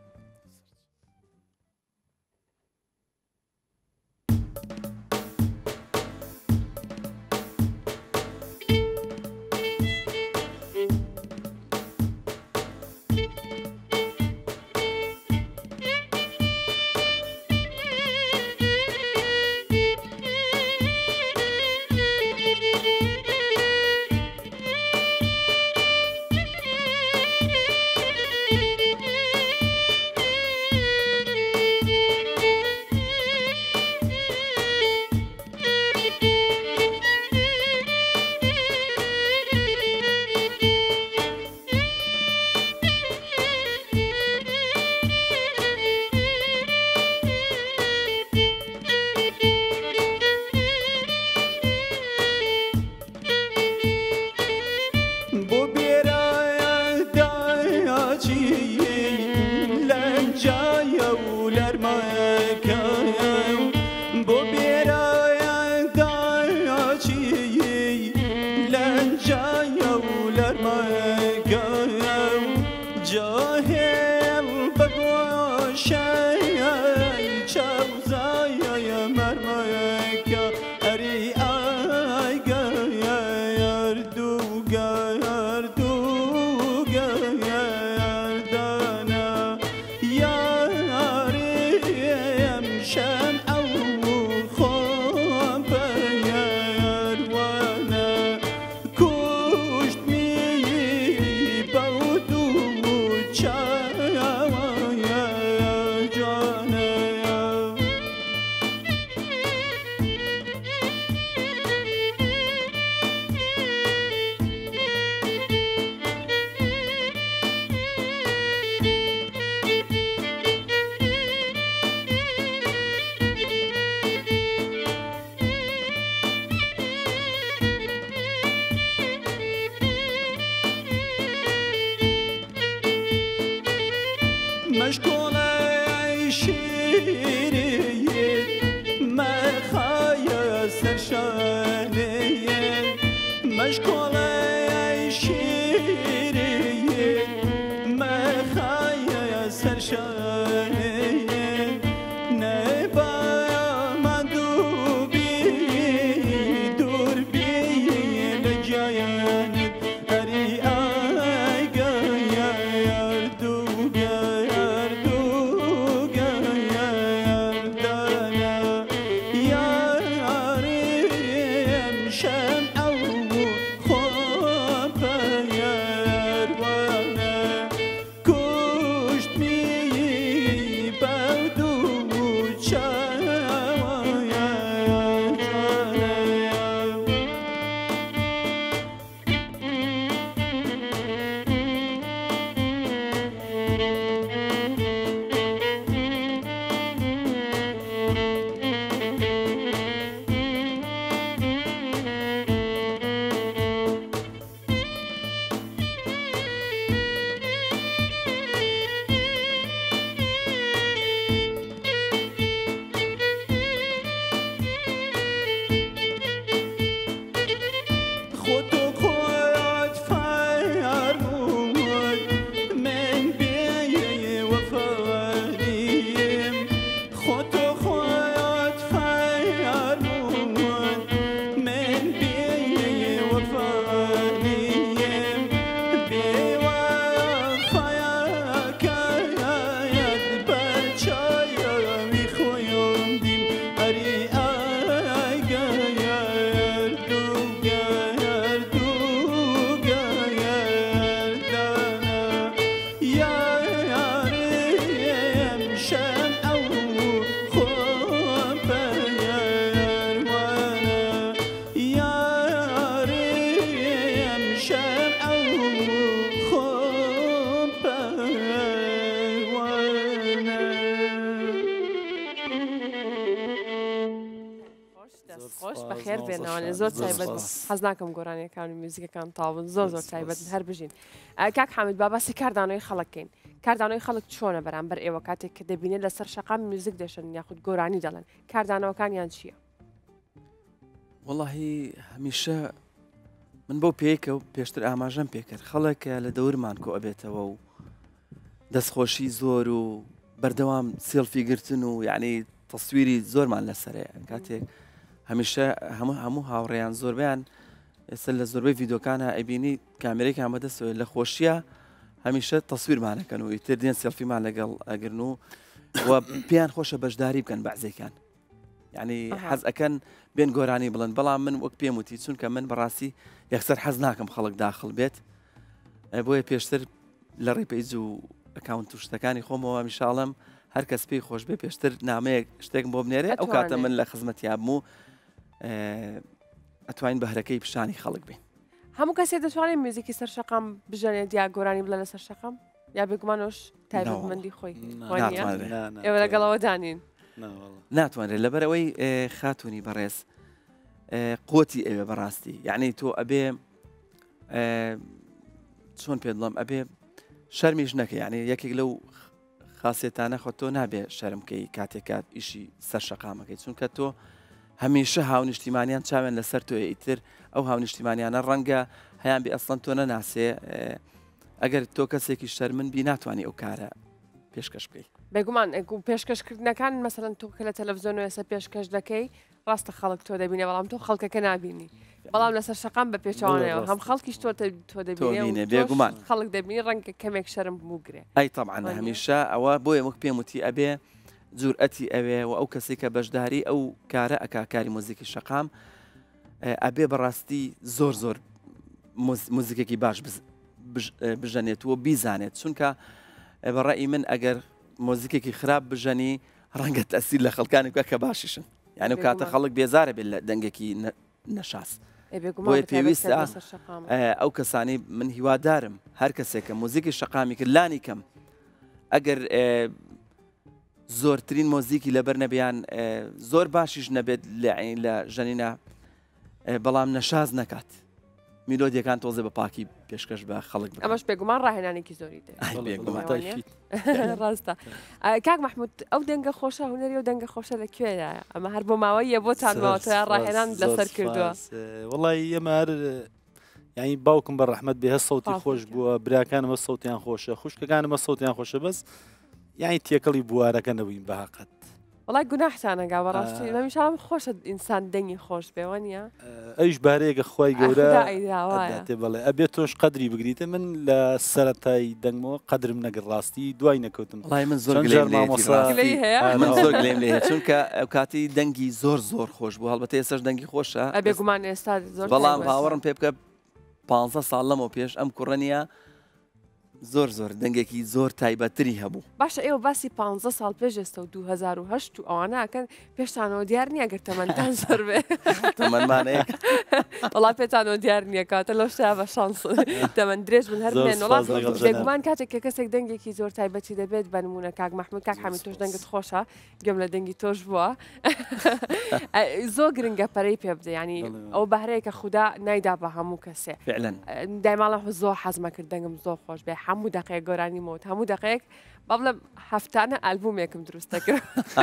Speaker 1: خۆش بەخێر بێنەوەێ زۆر تایبەت حەز ناکەم گۆرانیەکانی میوزیکەکان تاون زۆر زۆر تایبەت هەر بژین کاک حامد باباسی کاردانەوەی خەڵکەین کاردانەوەی خەڵک چۆنە بەرامبەر ئێوە کاتێک کە دەبینێت لەسەر شەقام میوزیک دەشن یاخود گۆرانی دەڵێن کاردانەوەکانیان چییە؟
Speaker 2: وەڵاهی هەمیشە من بۆ پێیکە و پێشتر ئاماژەم پێکرد خەڵکە لە دەورمان کۆ ئەبێتەوە و دەستخۆشی زۆر و بەردەوام سێڵفی گرتن و یعنی تەسویری زۆرمان لەسەرەیە کاتێک هەمیشە هەموو هاوڕێیان زۆربیان ئێستا لە زۆربەی ڤیدۆکانە ئەبینی کامێرێکیان بەدەستەوە لە خۆشیە هەمیشە تەسویرمانەکەن و ئیتر دێن سێڵفیمان لەگەڵ ئەگرن و پێیان خۆشە بەشداری بکەن بەعزێکان یعنی حەز ئەکەن بێن گۆرانی بڵند بەڵام من وەک پێم وتی چونکە من بەڕاستی یەکسەر حەز ناکەم خەڵک داخڵ بێت بۆیە پێشتر لە ڕێپەیج و ئەکاونت و شتەکانی خۆمەوە میشاڵم هەر کەس پێی خۆش بێ پێشتر نامەیەک شتێکم بۆ بنێرێ ئەو کاتە من لە خزمەتیابم و ئەتوانین بەهرەکەی پیشانی خەڵک بین
Speaker 1: هەموو کەسێک دەتوانێت میوزیکی سەر شەقام بژێنێت یا گۆرانی بڵێ لەسەر شەقام یا بێگومانەوەش تایبەتمەندی خۆی ئێوە لەگەڵەوە دانین
Speaker 2: ناتوانرێت لەبەرەوەی خاتونی بەڕێز قوتی ئەوێ بەڕاستی یعنی تۆ ئەبێ چۆن پێ دڵم ئەبێ شەرمیش نەکە یعنی یەکێک لەو خاصێتانە خۆ تۆ نابێ شەرمکەی کاتێکات ئیشی سەر شەقامەکەی چونکە تۆ هەمیشە هاونیشتیمانیان چاوێن لەسەر تۆ ئیتر ئەو هاونیشتیمانیانە ڕەنگە هەیان بێ ئەسڵەن تۆ نەناسێ ئەگەر تۆ کەسێکی شەرمن بی ناتوانانی ئەو کارە پێشکەش بکەیت
Speaker 1: بێگومان پێشکەشکردنەکان مەسەڵەن تۆ کە لە تەلەڤیزۆن و ئێستا پێشکەش دەکەی ڕاستە خەڵک تۆ دەبینێ بەڵام تۆ خەڵکەکە نابینی بەڵام لەسەر شەقام بە پێچوانەوە هەم خەڵکیش تۆ دەبینێ
Speaker 2: بێگومان
Speaker 1: خەڵک دەبینی ڕەنگە کەمێک شەرم بموگرێ
Speaker 2: ئەی تەبعاً هەمیشە ئەوە بۆیە وەک پێم وتی ئەبێ جورئەتی ئەوێ و ئەو کەسێک کە بەشداری ئەو کارە ئەکاکاری مۆزیکی شەقام ئەبێ بەڕاستی زۆر زۆر مۆزیکێکی باش بژەنێت و بیزانێت چونکە بەڕای من ئەگەر مۆزیکێکی خراپ بژەنی ڕەنگە تەسیر لە خەڵکانی بکە کە باشیشن یعنی و کاتە خەڵک بێزارە بێت لە دەنگێکی نەشاس بۆیە پێویستە ئەو کەسانی من هیوادارم هەر کەسێکە مۆزیکی شەقامی کرد لانی کەم ئەگەر زۆرترین مۆزیکی لەبەر نەبیان زۆر باشیش نەبێت لە ژەنینە بەڵام نەشاز نەکات میلۆدیەکان تۆزێ بە پاکی پێشکەش بە خەڵک
Speaker 1: ئەمەش بێگومان ڕاهێنانێکی زۆری ڕاستە کاک محمود ئەو دەنگە خۆشە هوەری و دەنگە خۆشە لەکوێیە ئەمە هەر بۆ ماوەیە بۆتان ماوەتە ڕاهێنان لەسەر کردووە
Speaker 3: وڵی ئێمە هەر یعنی باوکم بە ڕەحمەت بێ هە سەوتی خۆش بووە براکانم بە سەوتیان خۆشە خوشکەکانم بە سەوتیان خۆشە بەس یعنی تێکەڵی بوارەکە نەبووین بە حەقەت
Speaker 1: وڵای گوناحتانەگا بەڕاستی نەمیشام خۆشە ئینسان دەنگی خۆش بێوەنیە
Speaker 3: ئەویش بارەیەکە خۆی گەورە
Speaker 1: ئایداوایە
Speaker 3: تێ بڵێ ئەبێت تۆش قەدری بگریتە من لە سەرەتای دەنگمەوە قەدرم نەگر ڕاستی دوای نەکەوتم
Speaker 2: وڵای من زۆر من زۆر گلێم لێ چونکە ئەو کاتی دەنگی زۆر خۆش بوو هەڵبەتە ئێستاش دەنگی خۆشە
Speaker 1: ئەبێ گومان ئێستا زۆر
Speaker 2: بەڵام باوەڕم پێ بکە 15 ساڵ لەمەوە پێش ئەم کوڕەنیە زۆر دەنگێکی زۆر تایبەتری هەبوو
Speaker 1: باشە ئێوە باسی 15 ساڵ پێش ئێستا و 2010 و ئەوانەکەن پێشتانەوە دیار نییە گەر تەمەندان زۆر بێ
Speaker 2: تەمەنمانەیە
Speaker 1: وڵا پێتانەوە دیار نییە کاتە لەو شتا بە شانس تەمەند درێژ من هەر بێن وڵات بێگومان کاتێک کە کەسێک دەنگێکی زۆر تایبەتی دەبێت بە نمونە کاک محمود کاک حەمید تۆش دەنگت خۆشە گەم لە دەنگی تۆش بووە زۆر گرنگە پەرەی پێ بدە ینی ئەو بەهرەیە کە خوددا نایدا بە هەموو کەسێ دایماڵە زۆر حەزمە کرد دەنگم زۆر خۆش بێ هەموو دقەیە گۆرانی مۆت هەموو دقەیەک با بڵێم هەفتانە ئالبومێکم دروستە کرد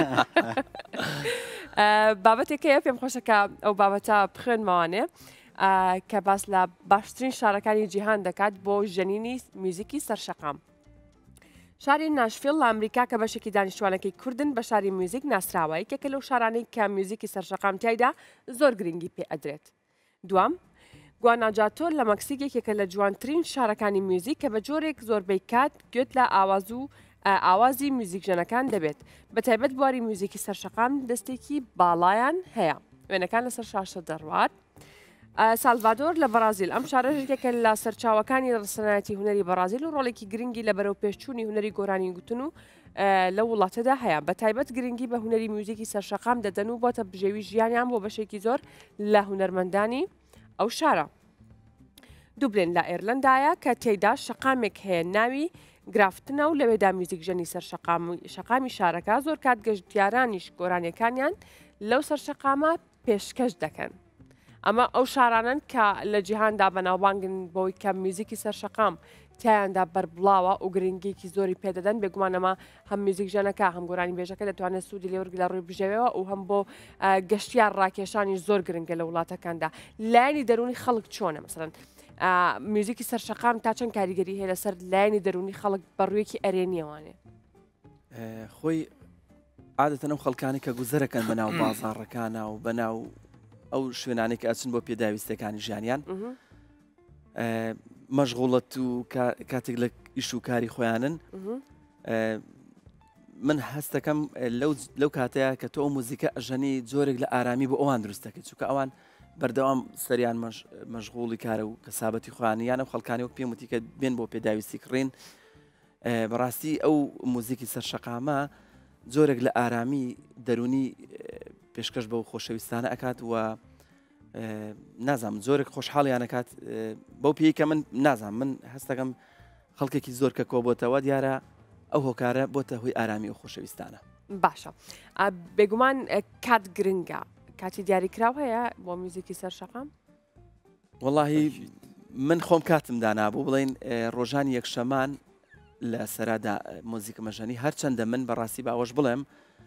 Speaker 1: بابەتێکە پێم خۆشەکە ئەو بابەتە بخوێنمەوانێ کە باس لە باشترین شارەکانی جیهان دەکات بۆ ژەنینی میوزیکی سەرشەقام شاری ناشڤیل لە ئەمریکا کە بەشێکی دانیشتوانەکەی کوردن بە شاری میوزیک ناسراوە یەکێکە لەو شارانەی کە میوزیکی سەرشەقام تایدا زۆر گرنگی پێ ئەدرێت دوام گواناجاتۆر لە مەکسیکێکێکە لە جوانترین شارەکانی میوزیک کە بە جۆرێک زۆربەی کات گوێت لە ئاوازی میوزیکژنەکان دەبێت بە تایبەت بواری میوزیکی سەرشەقام دەستێکی باڵایان هەیە وێنەکان لەسەر شاشە دەڕوات سالڤادۆر لە بەرازیل ئەم شارەژێکێکە لە سەرچاوەکانی ڕسەنایەتی هونەری بەرازیل و ڕۆڵێکی گرنگی لە بەرەو پێشچوونی هونەری گۆرانی گوتن و لە وڵاتەدا هەیە بە تایبەت گرنگی بە هونەری میوزیکی سەرشەقام دەدەن و بۆتە بژێوی ژیانیان بۆ بەشێکی زۆر لە هونەرمەندانی ئەو شارە دوبلێن لە ئێرلندایە کە تێیدا شەقامێک هەیە ناوی گرافتنە و لەوێدا میوزیک ژەنی شەقامی شارەکە زۆر کات گەشتیارانیش گۆرانیەکانیان لەو سەرشەقامە پێشکەش دەکەن ئەمە ئەو شارانن کە لە جیهاندا بەناوبانگن بۆی کە میوزیکی سەرشەقام تیاندا بەربڵاوە و گرنگێکی زۆری پێدەدەن بێگومانەمە هەم میوزیک ژەنەکە هەم گۆرانی بێژەکە دەتوانێت سوودی لێوەرگ لە ڕووی بژەوەوە و هەم بۆ گەشتیار ڕاکێشانی زۆر گرنگە لە وڵاتەکاندا لایانی دەرونی خەڵک چۆنە مەسەرەن میوزیکی سەرشەقام تا چەند کاریگەری هەیە لەسەر لایانی دەرونی خەڵک بەڕوویەکی ئەرێنیەوانێ
Speaker 2: خۆی عادەتەن ئەو خەڵکانی کە گوزەرەکەن بەناو بازاڕەکانە و بەناو ئەو شوێنانی کە ئەچن بۆ پێداویستەکانی ژیانیان مەشغوڵەت و کاتێک لە ئیش و کاری خۆیانن من هەستەکەم لەو کاتەیە کە تۆ ئەو موزیکە ئەژەنی جۆرێک لە ئارامی بۆ ئەوان دروستەکەیت چونکە ئەوان بەردەوام سەریان مەشغوڵی کارە و کەسابەتی خۆیانیان و خەڵکانی وەک پێم وتی کە بێن بۆ پێداویستی کڕین بەڕاستی ئەو موزیکی سەرشەقامە جۆرێک لە ئارامی دەرونی پێشکەش بەو خۆشەویستانە ئەکات و نازانم زۆرێک خۆشحاڵیانەکات بەو پێی کە من نازانم من هەستەکەم خەڵکێکی زۆر کە کۆبووتەوە دیارە ئەو هۆکارە بۆتە هۆی ئارامی و خۆشەویستانە
Speaker 1: باشە بێگومان کات گرنگە کاتی دیاریکراو هەیە بۆ میوزیکی سەرشەقام
Speaker 2: وەڵاهی من خۆم کاتم دانابوو بڵێن ڕۆژانی یەکشەمان لە سەرادا مۆزیکمەژەنی هەرچەندە من بەڕاستی باوەش بڵێم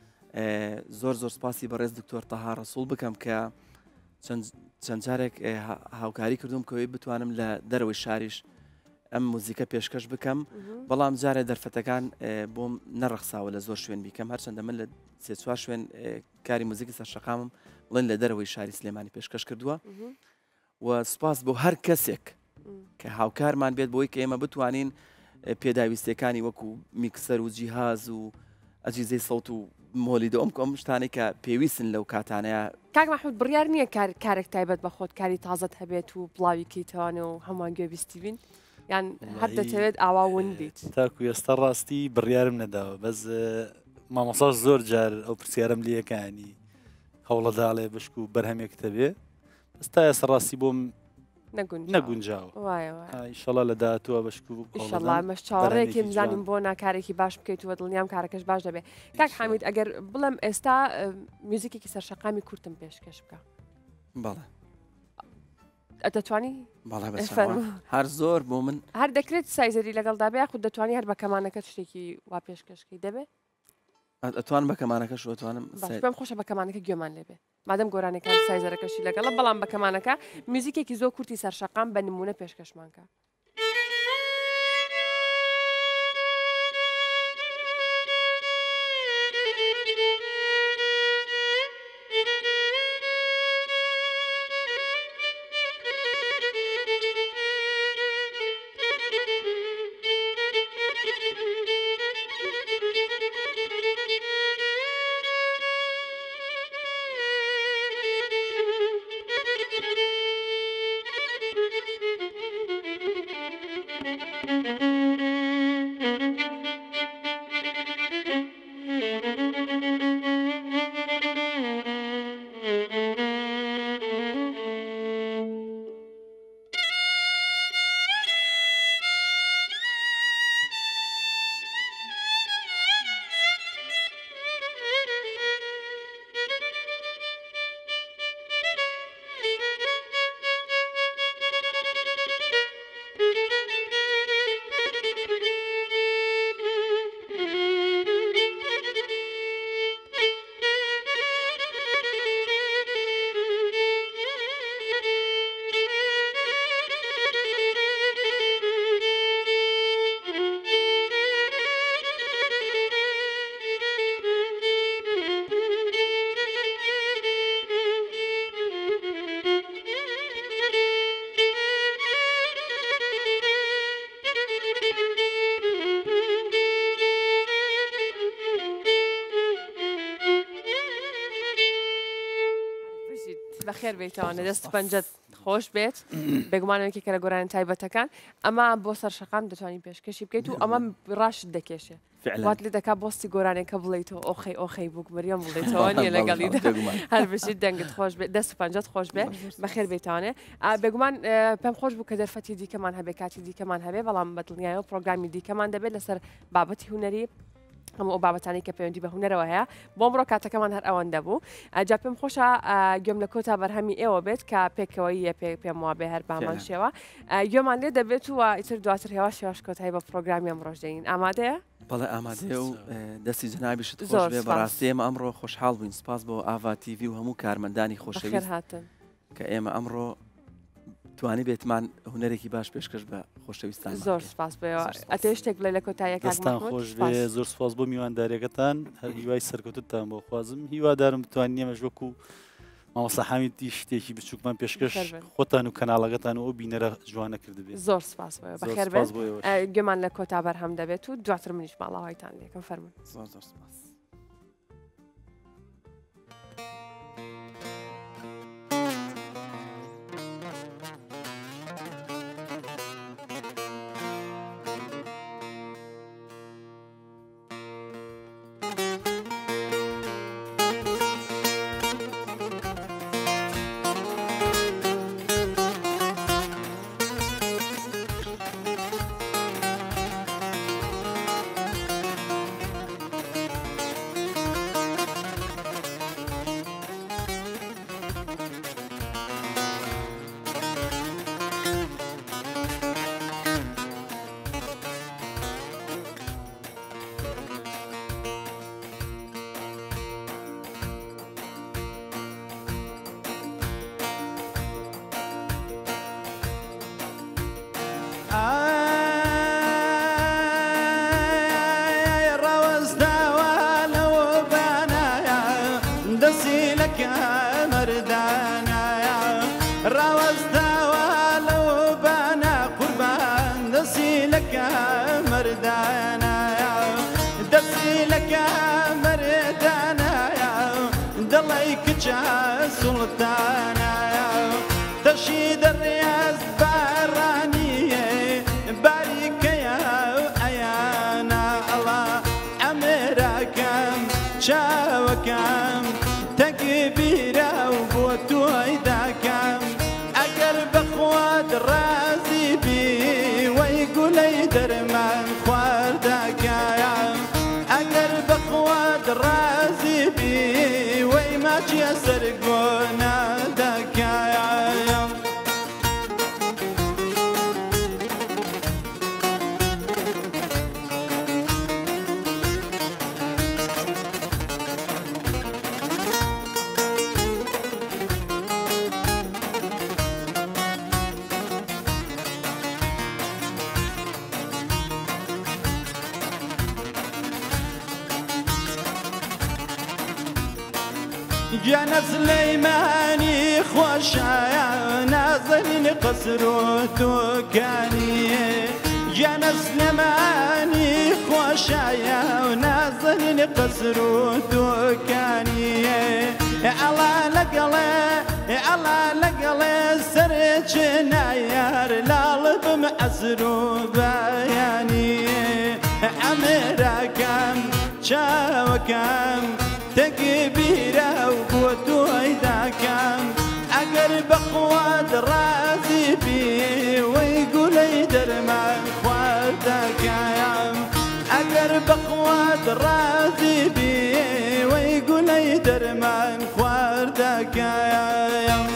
Speaker 2: زۆر سپاسی بەڕێز دکتۆر تەها ڕەسوڵ بکەم کە چەند جارێک هاوکاری کردوم کەوەی بتوانم لە دەرەوەی شاریش ئەم موزیکە پێشکەش بکەم بەڵام جارێ دەرفەتەکان بۆم نەڕەخساوە لە زۆر شوێن بیکەم هەرچەندە من لە سێ چوار شوێن کاری موزیکی سەرشەقامم بڵێن لە دەرەوەی شاری سلێمانی پێشکەش کردووە و سپاس بۆ هەر کەسێک کە هاوکارمان بێت بۆی کە ئێمە بتوانین پێداویستەکانی وەکو میکسەر و جیهاز و ئەجیزەی سەوت و مۆلی دەوم کۆم شتانی کە پێویستن لەو کاتانەیە
Speaker 1: کاک محمود بڕیار نییە کارێک تایبەت بە خۆت کاری تازت هەبێت و بڵاویکەیتەوانێ و هەمووان گوێبیستی بین یان هەر دەتەوێت ئاواون بیت
Speaker 3: تاکو ئێستا ڕاستی بڕیارم نەداوە بەس مامۆساش زۆر جار ئەو پرسیارم لیەکانی هەوڵەداڵێ بشک و بەرهەمێکتە بێ ئەستا ئێستا ڕاستی بۆم نەگونجاوە ئیشەڵا لە داهاتووە بەشک و
Speaker 1: ئیشەڵا مەش چاوەڕێکی بزانین بۆ ناکارێکی باش بکەیت و دڵنیام کارەکەش باش دەبێت کاک حەمید ئەگەر بڵێم ئێستا میوزیکێکی سەرشەقامی کورتم پێشکەش بکە
Speaker 2: بەڵێ
Speaker 1: دەتوانی
Speaker 2: هەر زۆر بۆ من
Speaker 1: هەر دەکرێت سایزەری لەگەڵدا بێ خود دەتوانی هەر بە کەمانەکە شتێکی وا پێشکەشکەی دەبێت
Speaker 2: ئەتوان بە کەمانەکەش ئەتوانم
Speaker 1: پێم خۆشە بە کەمانەکە گوێمان لێبێ مادەم گۆرانەکان سایزەرەکەشی لەگەڵە بەڵام بەکەمانەکە میوزیکێکی زۆر کورتی سەرشەقام بە نمونە پێشکەشمانکە. بەخێر بیتەوانە دەست پەنجەت خۆش بێت بێگومانەوەکی کە لە گۆرانی تایبەتەکان ئەمە بۆ سەرشەقام دەتوانین پێشکەشی بکەیت و ئەمە ڕاشت دەکێشێ وات لێ دەکا بۆستی گۆرانێکە بڵێیتەوە ئۆخەی ئۆخەی بووک مریەم بڵێیتەوە نیە لەگەڵی هەر بشیت دەنگت خۆش بێت دەست پەنجەت خۆش بێ بەخێر بیتوانێ بێگومان پێم خۆش بوو کە دەرفەتی دیکەمان هەبێ کاتی دیکەمان هەبێ بەڵام بەدڵنیایەوە پرۆگرامی دیکەمان دەبێت لەسەر بابەتی هوەری هەموو ئەو بابەتانی کە پەیوەندی بە هوەرەوە هەیە بۆ ئەمڕۆ کاتەکەمان هەر ئەوەندە بوو جا پێم خۆشە گوێم لە کۆتا بەرهەمی ئێوە بێت کە پێکەوەیە پێم وابێ هەر بامان شێوە گوێمان لێ دەبێت و ئیتر دواتر هێوا شێواش کۆتایی بە پرۆگرامی ئەمڕۆژ دەین ئامادەیە؟
Speaker 2: بەڵێ ئامادەیە و دەستی جەنابیشت خۆش بێ بەڕاستی ئێمە ئەمڕۆ خۆشحاڵ بووین سپاس بۆ ئاوا تیڤی و هەموو کارمەندانی خۆشەویست
Speaker 1: هاتن
Speaker 2: کە ئێمە ئەمڕۆ توانی بێتمان هوەرێکی باش پێشکەش بە خۆشەویستان
Speaker 1: زۆر سپاس بێەوە ئەتێ شتێک بڵێ لە کۆتاییەکان
Speaker 3: دەستان خۆش بێ زۆر سپاس بۆ میوانداریەکەتان هەر هیوای سەرکەوتتان بۆ خوازم هیوادارم بتوانین ئێمەش وەکو مامۆستا حەمیدی شتێکی بچووکمان پێشکەش خۆتان و کەناڵەکەتان و ئەو بینەرە جوانە کرد بێت
Speaker 1: زۆر سپاس بەخێر بێت گوێمان لە کۆتا بەرهەم دەبێت و دواتر منیش ماڵاوایتان لێکم فەرمون
Speaker 2: زۆر سپاس.
Speaker 4: تشيد الرياض بارانية بارك يا أيانا الله أمركم شاوكم تكبيرا وبوتو إيداكم أقرب أخوات رازي بي ويقول يدرمان خواردك يا أقرب أخوات رازي بي ويما يسرقونا دك يا جانا سليماني خوشايا نازلين قصر وتوكاني جانا سليماني خوشايا ونازلين قصر وتوكاني الله لقلي الله لقلي سرجنا يار لالب معسرو بياني عمركم شاوكم تكبيره وقوتو ايداكم اقرب اخوات راسي بي ويقول يدر ما اخواتك يا اقرب اخوات راسي بي ويقول يدر ما اخواتك يا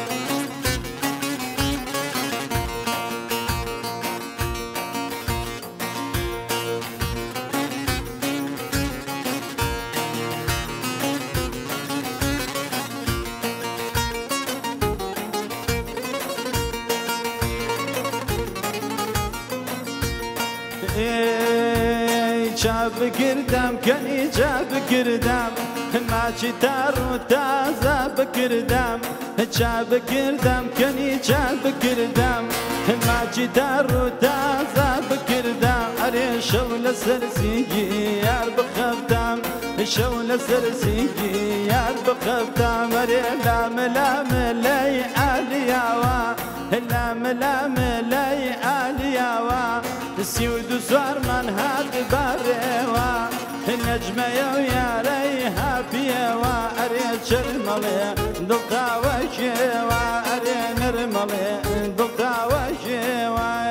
Speaker 4: جاب كردم كني جاب كردم ماشي تارو تازا بكردم جاب كردم كني جاب كردم ماشي تارو تازا بكردم اري شول سرسيجي يار بخفتم شول سرسيجي يار بخفتم اري لام لام لي علياوا لام لام لي علياوا سيود زوار من هاد باريوا النجمة يا ريها بيوا أري جرملي ضغطا وجيوا أري نرملي ضغطا وجيوا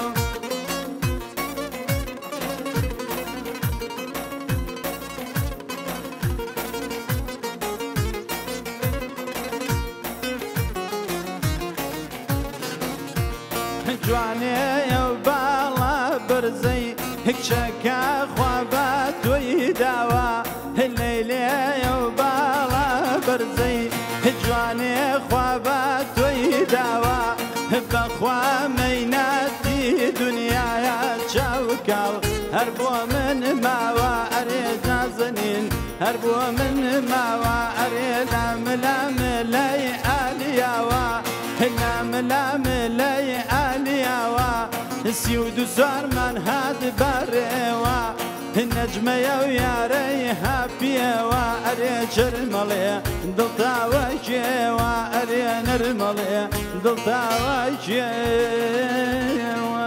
Speaker 4: جواني يوبالا برزي هكشكا خوابات ويداوا الليلة يوبالا برزي جواني خوابات ويداوا بخوا ميناتي دنيا يا شوكال هربو من ماوا أريد نازنين هربو من ماوا أريد لام لام لي آلياوا لام لام لي آلياوا سيود زار من هاد باريوا النجمة يا ريها بيوا أري جرملي ضلتا وجيوا أري نرملي ضلتا وجيوا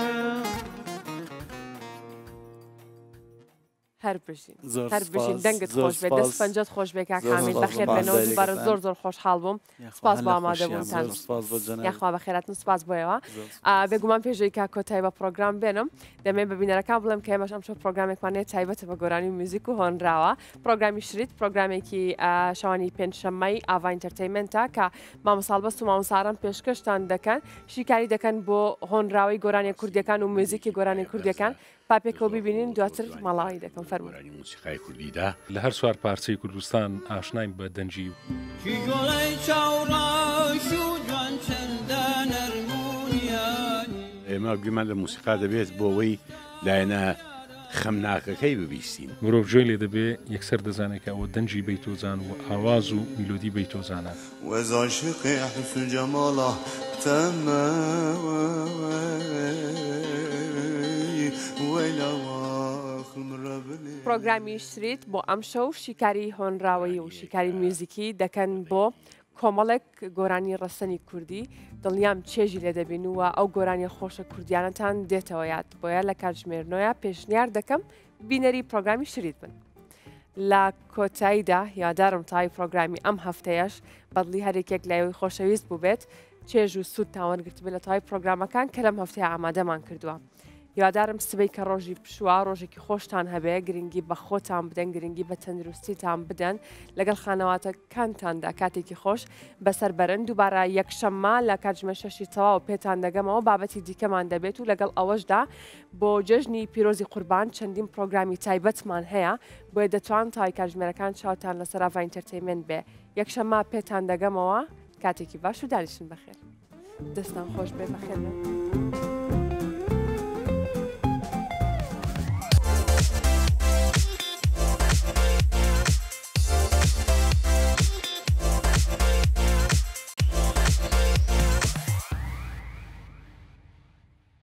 Speaker 1: هر بژین دەنگت خۆش بێت دەست پەنجەت خۆش بێ کاک حامید بەخێر بێنەوە دووبارە زۆر خۆشحاڵ بووم سپاس بۆ ئامادەبوونتان یاخوا بەخێراتن سپاس بۆیەوە بێگومان پێشەوەی کا کۆتایی بە پرۆگرام بێنم دەمێ بە بینەرەکان بڵێم کە ئێمەش ئەمشەو پرۆگرامێکمانەیە تایبەتە بە گۆرانی موزیک و هۆنراوە پرۆگرامی شریت پرۆگرامێکی شەوانی پێنجشەممەی ئاوا ئینتەرتەینمەنتە کە مامۆساڵبەست و مامۆساران پێشکەشتان دەکەن شیکاری دەکەن بۆ هۆنراوی گۆرانی کوردیەکان و موزیکی گۆرانی کوردیەکان پاپێکەوە ببینین دواتر مەڵاوی دەکەم فەرمووی
Speaker 6: موسیقای کوردیدا لە هەر سوار پارچەی کوردستان ئاشنایم بە دەنجی
Speaker 10: ئێمە گومان لە موسیقا دەبێت بۆ ئەوەی لایەنە خەمناکەکەی ببیستین
Speaker 6: مرۆڤ جوێی لێ دەبێ یەکسەر دەزانێت کە ئەوە دەنجی بەیتۆزان و ئاواز و میلۆدی بەیتۆزانە
Speaker 11: وەزاشقی حسن جەماڵە تەمە
Speaker 1: پرۆگرامی شریت بۆ ئەم شەو شیکاری هۆنراوەی و شیکاری میوزیکی دەکەن بۆ کۆمەڵێک گۆرانی ڕەسەنی کوردی دڵنیام چێژی لێ دەبینوە ئەو گۆرانی خۆشە کوردیانەتان دێتەوە یاد بۆیە لە کاتژمێرنەوەیە پێشنیار دەکەم بینەری پرۆگرامی شریت بن لە کۆتاییدا یادارم تای پرۆگرامی ئەم هەفتەیەش بەدڵی هەرێکێک لایەوەی خۆشەویست بووبێت چێژ و سوود تاوانگرت بێت لە تای پرۆگرامەکان کە لەم هەفتەیە ئامادەمان کردووە یادارم سبەی کە ڕۆژی پشووە ڕۆژێکی خۆشتان هەبێ گرنگی بە خۆتان بدەن گرنگی بە تەندروستیتان بدەن لەگەڵ خانەواتەکانتاندا کاتێکی خۆش بەسەر بەرن دووبارە یەکشەممە لە کاتژمە شەشی تەواو پێتان دەگەمەوە بابەتی دیکەمان دەبێت و لەگەڵ ئەوەشدا بۆ جەژنی پیرۆزی قوربان چەندین پرۆگرامی تایبەتمان هەیە بۆیە دەتوان تای کاتژمێرەکان چاوتان لەسەر ئاوا ئینتەرتەینمەنت بێ یەکشەممە پێتان دەگەمەوە کاتێکی باش و دانیشتن بەخێر دەستان خۆش بێ بەخێر.